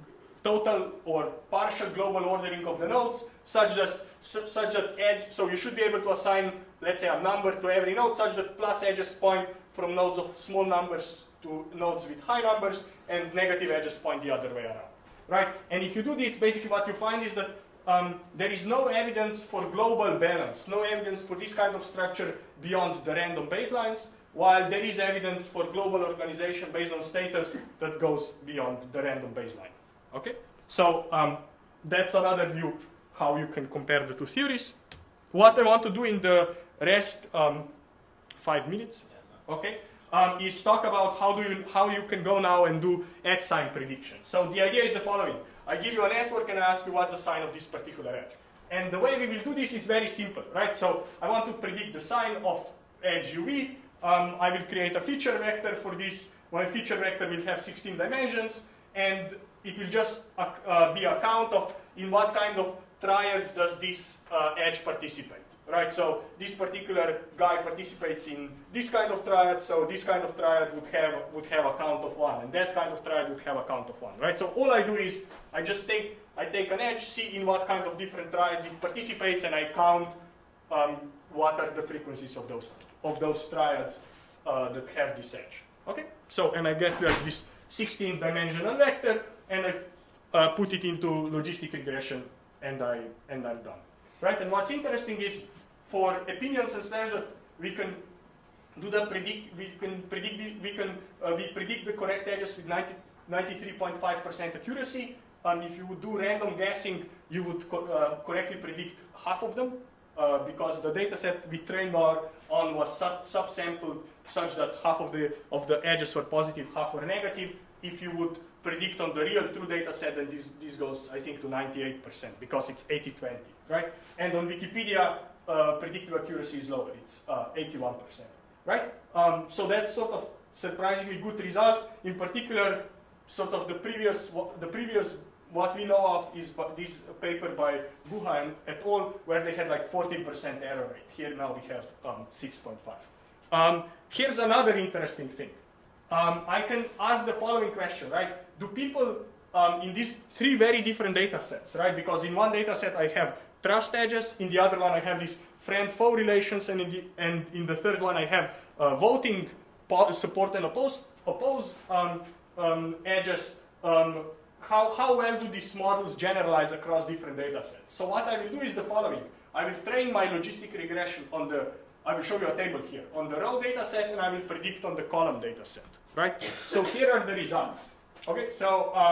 total or partial global ordering of the nodes such that, su such that edge, so you should be able to assign, let's say, a number to every node such that plus edges point from nodes of small numbers to nodes with high numbers, and negative edges point the other way around. Right? And if you do this, basically what you find is that Um, there is no evidence for global balance, no evidence for this kind of structure beyond the random baselines, while there is evidence for global organization based on status that goes beyond the random baseline. Okay? So um, that's another view how you can compare the two theories. What I want to do in the rest um, five minutes, okay, um, is talk about how do you how you can go now and do edge sign predictions. So the idea is the following. I give you a network and I ask you what's the sign of this particular edge. And the way we will do this is very simple, right? So I want to predict the sign of edge U V. Um, I will create a feature vector for this. My feature vector will have sixteen dimensions, and it will just uh, uh, be a count of in what kind of triads does this uh, edge participate, right? So this particular guy participates in this kind of triad, so this kind of triad would have would have a count of one, and that kind of triad would have a count of one, right? So all I do is I just take I take an edge, see in what kind of different triads it participates, and I count um, what are the frequencies of those of those triads uh, that have this edge. Okay, so and I get like this sixteen dimensional vector, and I uh, put it into logistic regression, and I and I'm done. Right, and what's interesting is for opinions and snapshot, we can do the predict. We can predict. The, we can uh, we predict the correct edges with ninety-three point five percent accuracy. Um, if you would do random guessing, you would co uh, correctly predict half of them uh, because the data set we trained on was sub subsampled such that half of the of the edges were positive, half were negative. If you would predict on the real true data set, then this, this goes, I think, to ninety-eight percent because it's eighty twenty, right? And on Wikipedia, uh, predictive accuracy is lower. It's uh, eighty-one percent, right? Um, so that's sort of surprisingly good result. In particular, sort of the previous, the previous what we know of is this paper by Guha et al., where they had like fourteen percent error rate. Here now we have um, six point five. Um, here's another interesting thing. Um, I can ask the following question, right? Do people um, in these three very different data sets, right? Because in one data set I have trust edges, in the other one I have these friend-foe relations, and in the, and in the third one I have uh, voting support and oppose, oppose um, um, edges. Um, how, how well do these models generalize across different data sets? So what I will do is the following. I will train my logistic regression on the, I will show you a table here, on the row data set, and I will predict on the column data set, right? So here are the results. Okay, so um,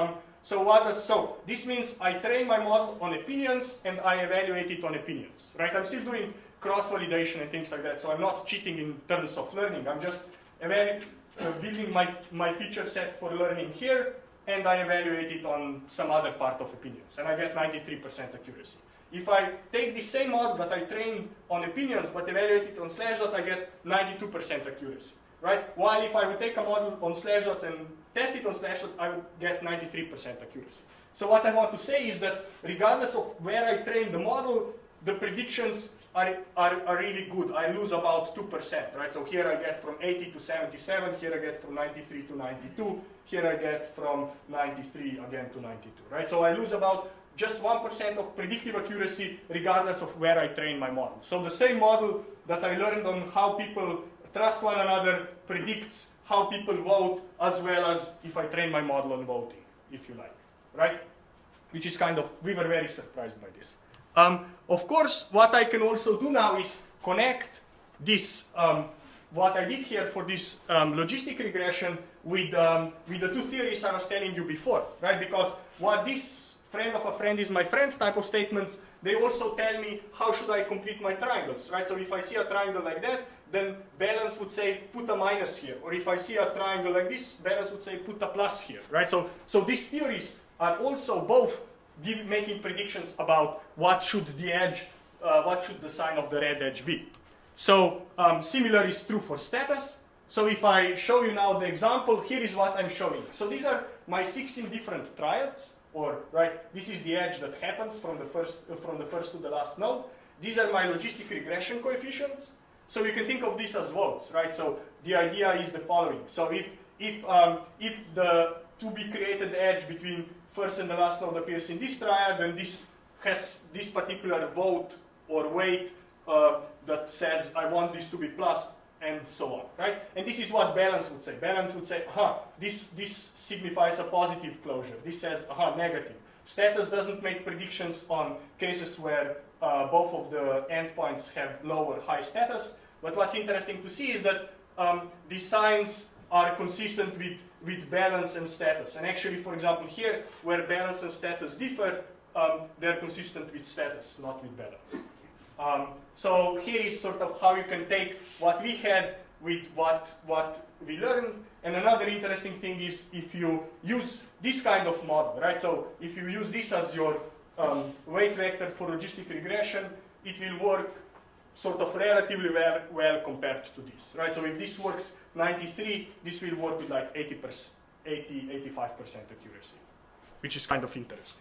So what does, so this means I train my model on opinions and I evaluate it on opinions, right? I'm still doing cross-validation and things like that, so I'm not cheating in terms of learning. I'm just evalu uh, building my, my feature set for learning here, and I evaluate it on some other part of opinions, and I get ninety-three percent accuracy. If I take the same model that I trained on opinions but evaluate it on Slashdot, I get ninety-two percent accuracy, right? While if I would take a model on Slashdot and test it on Slashdot, I would get ninety-three percent accuracy. So what I want to say is that regardless of where I train the model, the predictions are, are, are really good. I lose about two percent, right? So here I get from eighty to seventy-seven, here I get from ninety-three to ninety-two, here I get from ninety-three again to ninety-two, right? So I lose about just one percent of predictive accuracy regardless of where I train my model. So the same model that I learned on how people trust one another predicts how people vote, as well as if I train my model on voting, if you like, right? Which is kind of, we were very surprised by this. Um, of course, what I can also do now is connect this, um, what I did here for this um, logistic regression with, um, with the two theories I was telling you before, right? Because what this friend of a friend is my friend type of statements, they also tell me how should I complete my triangles, right? So if I see a triangle like that, then balance would say put a minus here. Or if I see a triangle like this, balance would say put a plus here, right? So, so these theories are also both give, making predictions about what should the edge, uh, what should the sign of the red edge be. So um, similar is true for status. So if I show you now the example, here is what I'm showing. So these are my sixteen different triads, or right, this is the edge that happens from the first, uh, from the first to the last node. These are my logistic regression coefficients. So you can think of this as votes, right? So the idea is the following. So if, if, um, if the to be created edge between first and the last node appears in this triad, then this has this particular vote or weight uh, that says I want this to be plus, and so on, right? And this is what balance would say. Balance would say, aha, this, this signifies a positive closure. This says, aha, negative. Status doesn't make predictions on cases where uh, both of the endpoints have low or high status. But what's interesting to see is that um, the signs are consistent with, with balance and status. And actually, for example, here, where balance and status differ, um, they're consistent with status, not with balance. Um, so here is sort of how you can take what we had with what, what we learned. And another interesting thing is if you use this kind of model, right? So if you use this as your um, weight vector for logistic regression, it will work sort of relatively well, well compared to this, right? So if this works ninety-three, this will work with like eighty percent, eighty, eighty-five percent accuracy, which is kind of interesting.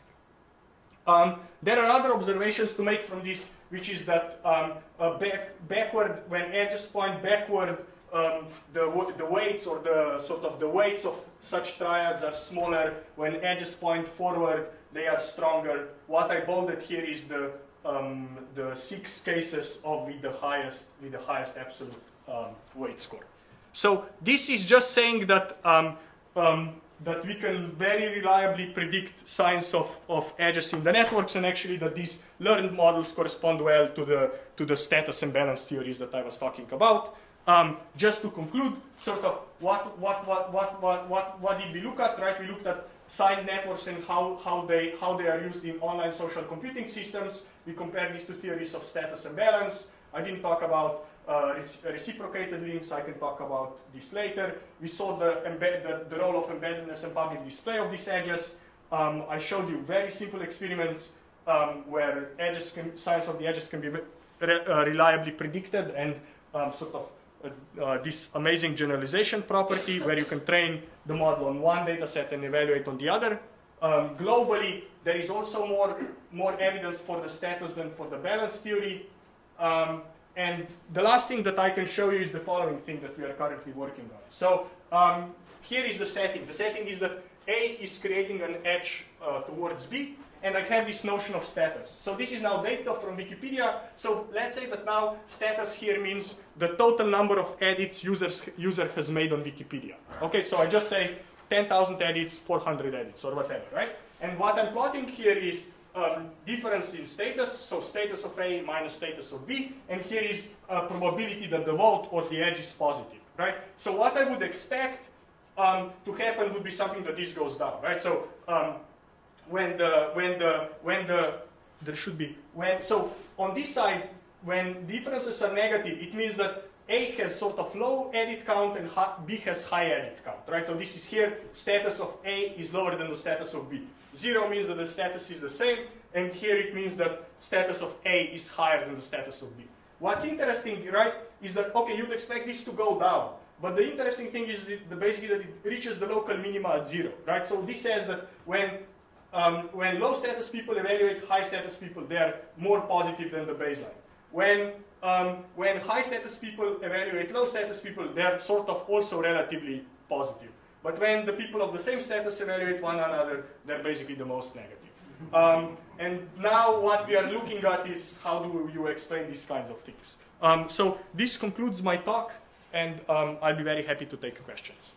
Um, there are other observations to make from this, which is that um, uh, back, backward, when edges point backward, um, the, the weights or the sort of the weights of such triads are smaller. When edges point forward, they are stronger. What I bolded here is the um, the six cases of with the highest with the highest absolute um, weight score. So this is just saying that. Um, um, that we can very reliably predict signs of, of edges in the networks, and actually that these learned models correspond well to the, to the status and balance theories that I was talking about. Um, just to conclude, sort of what, what, what, what, what, what, what did we look at, right? We looked at signed networks and how, how, they, how they are used in online social computing systems. We compared these two theories of status and balance. I didn't talk about Uh, reciprocated links. I can talk about this later. We saw the, embed, the, the role of embeddedness and public display of these edges. Um, I showed you very simple experiments um, where edges can, signs of the edges can be re uh, reliably predicted, and um, sort of uh, uh, this amazing generalization property where you can train the model on one data set and evaluate on the other. Um, globally, there is also more, more evidence for the status than for the balance theory. Um, And the last thing that I can show you is the following thing that we are currently working on. So um, here is the setting. The setting is that A is creating an edge uh, towards B, and I have this notion of status. So this is now data from Wikipedia. So let's say that now status here means the total number of edits users, user has made on Wikipedia. Okay, so I just say ten thousand edits, four hundred edits, or whatever, right? And what I'm plotting here is Um, difference in status, so status of A minus status of B, and here is a probability that the vote or the edge is positive, right? So what I would expect um, to happen would be something that this goes down, right? So um, when the when the when the there should be when so on this side when differences are negative, it means that A has sort of low edit count and B has high edit count, right? So this is here, status of A is lower than the status of B. Zero means that the status is the same, and here it means that status of A is higher than the status of B. What's interesting, right, is that, okay, you'd expect this to go down, but the interesting thing is that the, basically that it reaches the local minima at zero, right? So this says that when, um, when low status people evaluate high status people, they are more positive than the baseline. When Um, when high status people evaluate low status people, they're sort of also relatively positive. But when the people of the same status evaluate one another, they're basically the most negative. Um, and now what we are looking at is how do you explain these kinds of things. Um, so this concludes my talk, and um, I'll be very happy to take questions.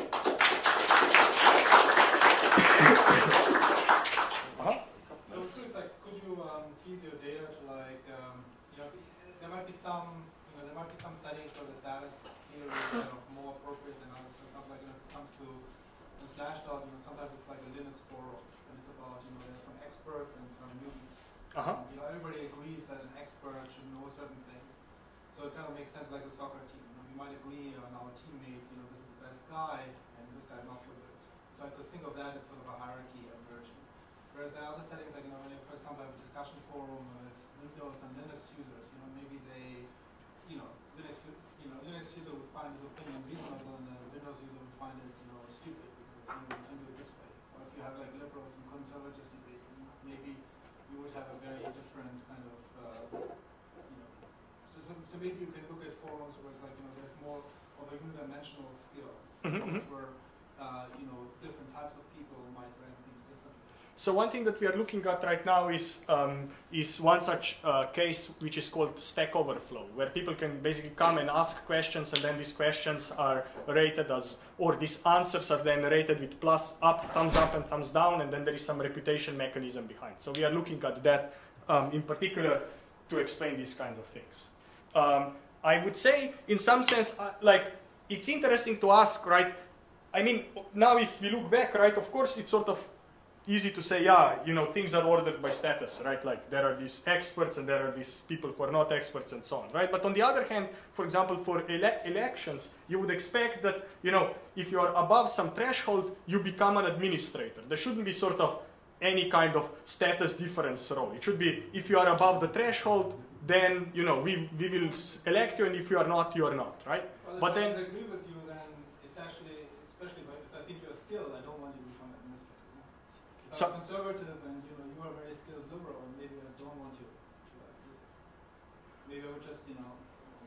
uh-huh. So it seems like, could you um, tease your data to like, um, you know, there might be some, you know, there might be some settings where the status here is kind of more appropriate than others. For example, like when it comes to the Slashdot, you know, sometimes it's like a Linux forum, and it's about, you know, there's some experts and some newbies. Uh-huh. Um, you know, everybody agrees that an expert should know certain things. So it kind of makes sense like the soccer team. You know, we might agree on our teammate, you know, this is the best guy, and this guy not so good. So I could think of that as sort of a hierarchy version. Whereas there are other settings, like, you know, when you, for example, have a discussion forum, and it's Windows and Linux users, you know, maybe they, you know, Linux, you know, Linux user would find his opinion reasonable, and the Windows user would find it, you know, stupid because you know, you can do it this way. Or if you have like liberals and conservatives debate, maybe you would have a very different kind of, uh, you know. So, so, so maybe you can look at forums where it's like, you know, there's more of a unidimensional skill, Mm-hmm. where, uh, you know, different types of people might rank things differently. So one thing that we are looking at right now is um, is one such uh, case which is called Stack Overflow, where people can basically come and ask questions, and then these questions are rated as, or these answers are then rated with plus up, thumbs up, and thumbs down, and then there is some reputation mechanism behind. So we are looking at that um, in particular to explain these kinds of things. Um, I would say, in some sense, uh, like it's interesting to ask, right? I mean, now if we look back, right? Of course, it's sort of easy to say, yeah, you know, things are ordered by status, right? Like there are these experts and there are these people who are not experts and so on, right? But on the other hand, for example, for ele elections, you would expect that, you know, if you are above some threshold, you become an administrator. There shouldn't be sort of any kind of status difference role. It should be, if you are above the threshold, then, you know, we, we will elect you, and if you are not, you are not, right? Well, but if then, I agree with you, then it's actually, especially if I think you're skilled, I don't want you to become an administrator. If So- I'm conservative and you know you are a very skilled liberal, maybe I don't want you to uh, do this. Maybe I would just, you know,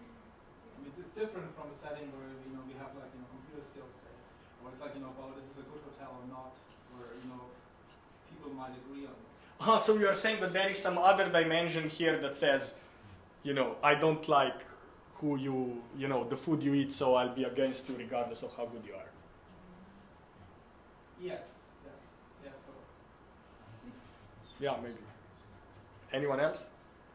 I mean, it's different from a setting where you know we have like you know computer skills, say, where it's like you know, well, this is a good hotel or not, where you know people might agree on this. uh, so you are saying that there is some other dimension here that says, you know, I don't like who you, you know, the food you eat, so I'll be against you regardless of how good you are. Yes. Yeah. Yeah. So. Yeah, maybe. Anyone else?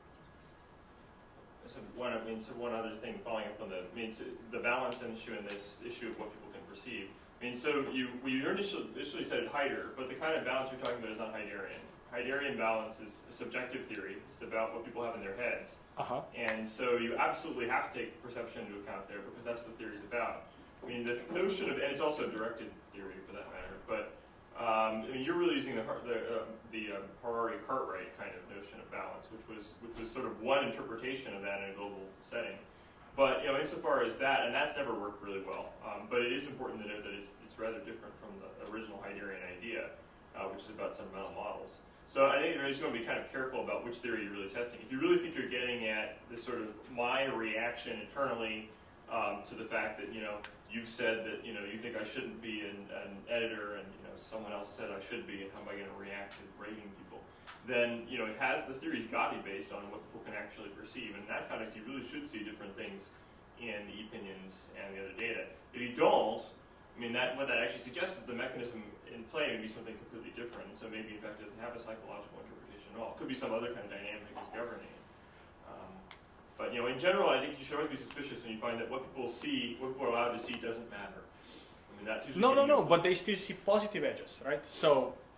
So one, I mean, so one other thing, following up on the, I mean, so the balance issue and this issue of what people can perceive. I mean, so you, we initially, initially said Heider, but the kind of balance we're talking about is not Heiderian. Heiderian balance is a subjective theory. It's about what people have in their heads. Uh-huh. And so you absolutely have to take perception into account there because that's what the theory is about. I mean, the notion of, and it's also a directed theory for that matter, but um, I mean, you're really using the the, uh, the uh, Harari Cartwright kind of notion of balance, which was which was sort of one interpretation of that in a global setting. But you know, insofar as that, and that's never worked really well. Um, but it is important to note that it's it's rather different from the original Heiderian idea, uh, which is about some mental models. So I think you're just going to be kind of careful about which theory you're really testing. If you really think you're getting at this sort of my reaction internally um, to the fact that, you know, you've said that, you know, you think I shouldn't be an, an editor and, you know, someone else said I should be, and how am I going to react to rating people? Then, you know, it has, the theory's got to be based on what people can actually perceive. And in that context, you really should see different things in the opinions and the other data. If you don't, I mean, that, what that actually suggests is the mechanism in play may be something completely different. So maybe, in fact, it doesn't have a psychological interpretation at all. It could be some other kind of dynamic that's governing it. Um, but, you know, in general, I think you should always be suspicious when you find that what people see, what people are allowed to see doesn't matter. I mean, that's usually... No, no, no, but they still see positive edges, right? So,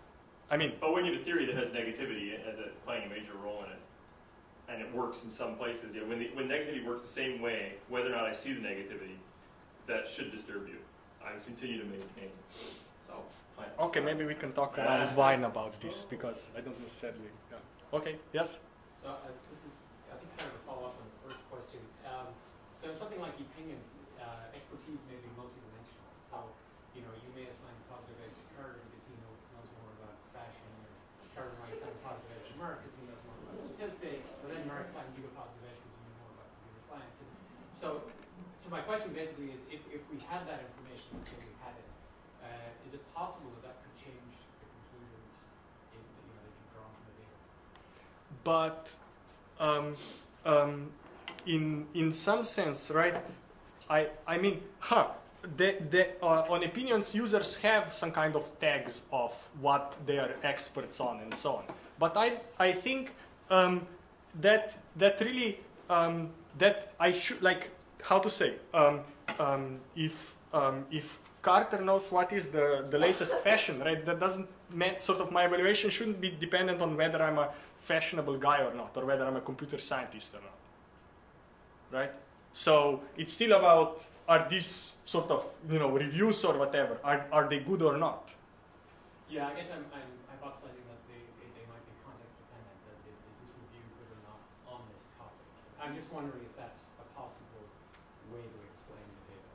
I mean, But when you have a theory that has negativity as a, playing a major role in it, and it works in some places, yeah, when, the, when negativity works the same way, whether or not I see the negativity, that should disturb you. I continue to maintain. So, fine. okay, maybe we can talk around wine about this, because I don't necessarily, yeah. Okay, yes? So uh, this is, I think, kind of a follow-up on the first question. Um, so in something like opinions, uh, expertise may be multidimensional. So, you know, you may assign positive edge to Carter because he know, knows more about fashion, or Carter might assign positive edge to Mark because he knows more about statistics, but then Mark assigns you a positive edge because you know more about computer science. And so, so my question basically is, if, if we had that information, let's say we had it, uh, is it possible that that could change the conclusions in, you know, that you draw from the data? But um, um, in in some sense, right? I I mean, huh? The, the, uh, on opinions, users have some kind of tags of what they are experts on and so on. But I I think um, that that really um, that I should like how to say um, um, if um, if Carter knows what is the the latest fashion, right? That doesn't mean, sort of my evaluation shouldn't be dependent on whether I'm a fashionable guy or not, or whether I'm a computer scientist or not, right? So it's still about, are these sort of, you know, reviews or whatever, are, are they good or not? Yeah, I guess I'm, I'm hypothesizing that they, they, they might be context dependent, that it, is this review good or not on this topic? I'm just wondering if that's a possible way to explain the data.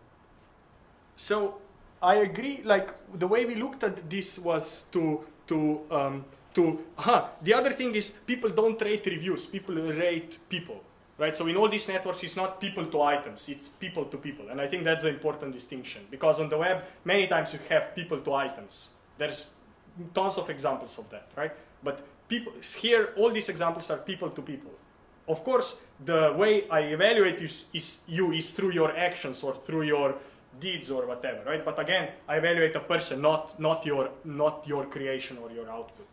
So I agree, like, the way we looked at this was to, to, um, to, huh, the other thing is people don't rate reviews, people rate people. Right, so in all these networks, it's not people to items, it's people to people. And I think that's an important distinction, because on the web, many times you have people to items. There's tons of examples of that, right? But people, here, all these examples are people to people. Of course, the way I evaluate you is, you is through your actions or through your deeds or whatever, right? But again, I evaluate a person, not, not, your, not your creation or your output.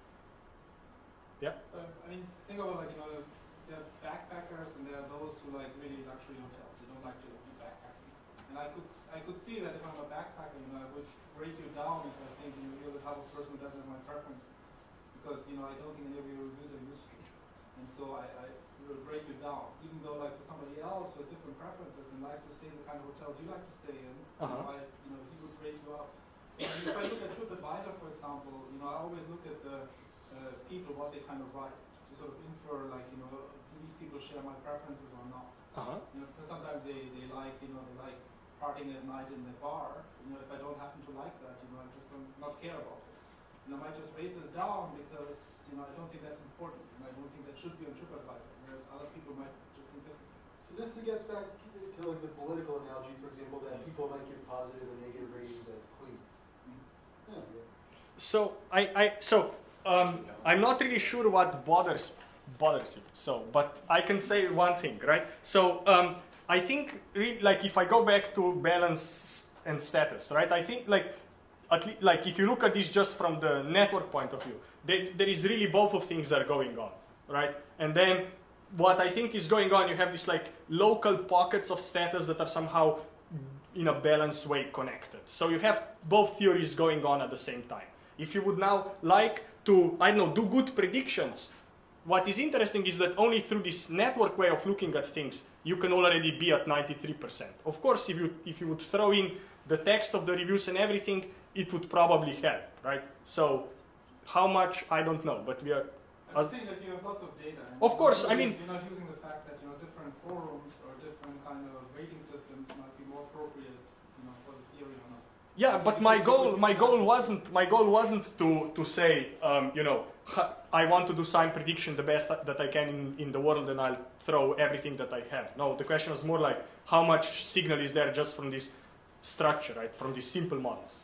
Yeah? Uh, I mean, think about, like, you know, there are backpackers and there are those who like really luxury hotels. They don't like to be backpacking. And I could I could see that if I'm a backpacker, you know, I would rate you down if I think you know, you're the type of person who doesn't have my preferences. Because, you know, I don't think any of your reviews are useful. And so I, I will break you down. Even though like for somebody else who has different preferences and likes to stay in the kind of hotels you like to stay in, Uh-huh. you know, I, you know, he would rate you up. I mean, if I look at TripAdvisor, for example, you know, I always look at the uh, people, what they kind of write. Sort of infer, like, you know, do these people share my preferences or not? Uh-huh. You know, because sometimes they, they like, you know, they like partying at night in the bar. You know, if I don't happen to like that, you know, I just don't not care about this. And I might just rate this down because, you know, I don't think that's important, and I don't think that should be on TripAdvisor. Whereas other people might just think differently. So this gets back to like the political analogy, for example, that people might give positive and negative ratings as cleans. Mm-hmm. Yeah, yeah. So I, I so. Um, I'm not really sure what bothers bothers you. So, but I can say one thing, right? So, um, I think, re- like, if I go back to balance and status, right? I think, like, at least, like, if you look at this just from the network point of view, there, there is really both of things that are going on, right? And then, what I think is going on, you have these like local pockets of status that are somehow, in a balanced way, connected. So you have both theories going on at the same time. If you would now like to, I don't know, do good predictions, what is interesting is that only through this network way of looking at things, you can already be at ninety-three percent. Of course, if you, if you would throw in the text of the reviews and everything, it would probably help, right? So how much, I don't know, but we are... I'm saying that you have lots of data. Of course, using, I mean... You're not using the fact that, you know, different forums or different kind of rating systems might be more appropriate, you know, for the theory or not. Yeah, but my goal, my goal wasn't, my goal wasn't to, to say, um, you know, I want to do sign prediction the best that I can in, in the world and I'll throw everything that I have. No, the question was more like, how much signal is there just from this structure, right, from these simple models?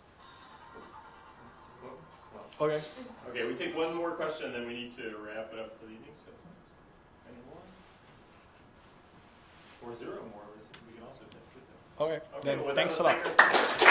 Okay. Okay, we take one more question and then we need to wrap it up for the evening. So, any more? Or zero more, we can also take it. Okay, Okay, then well, thanks a lot.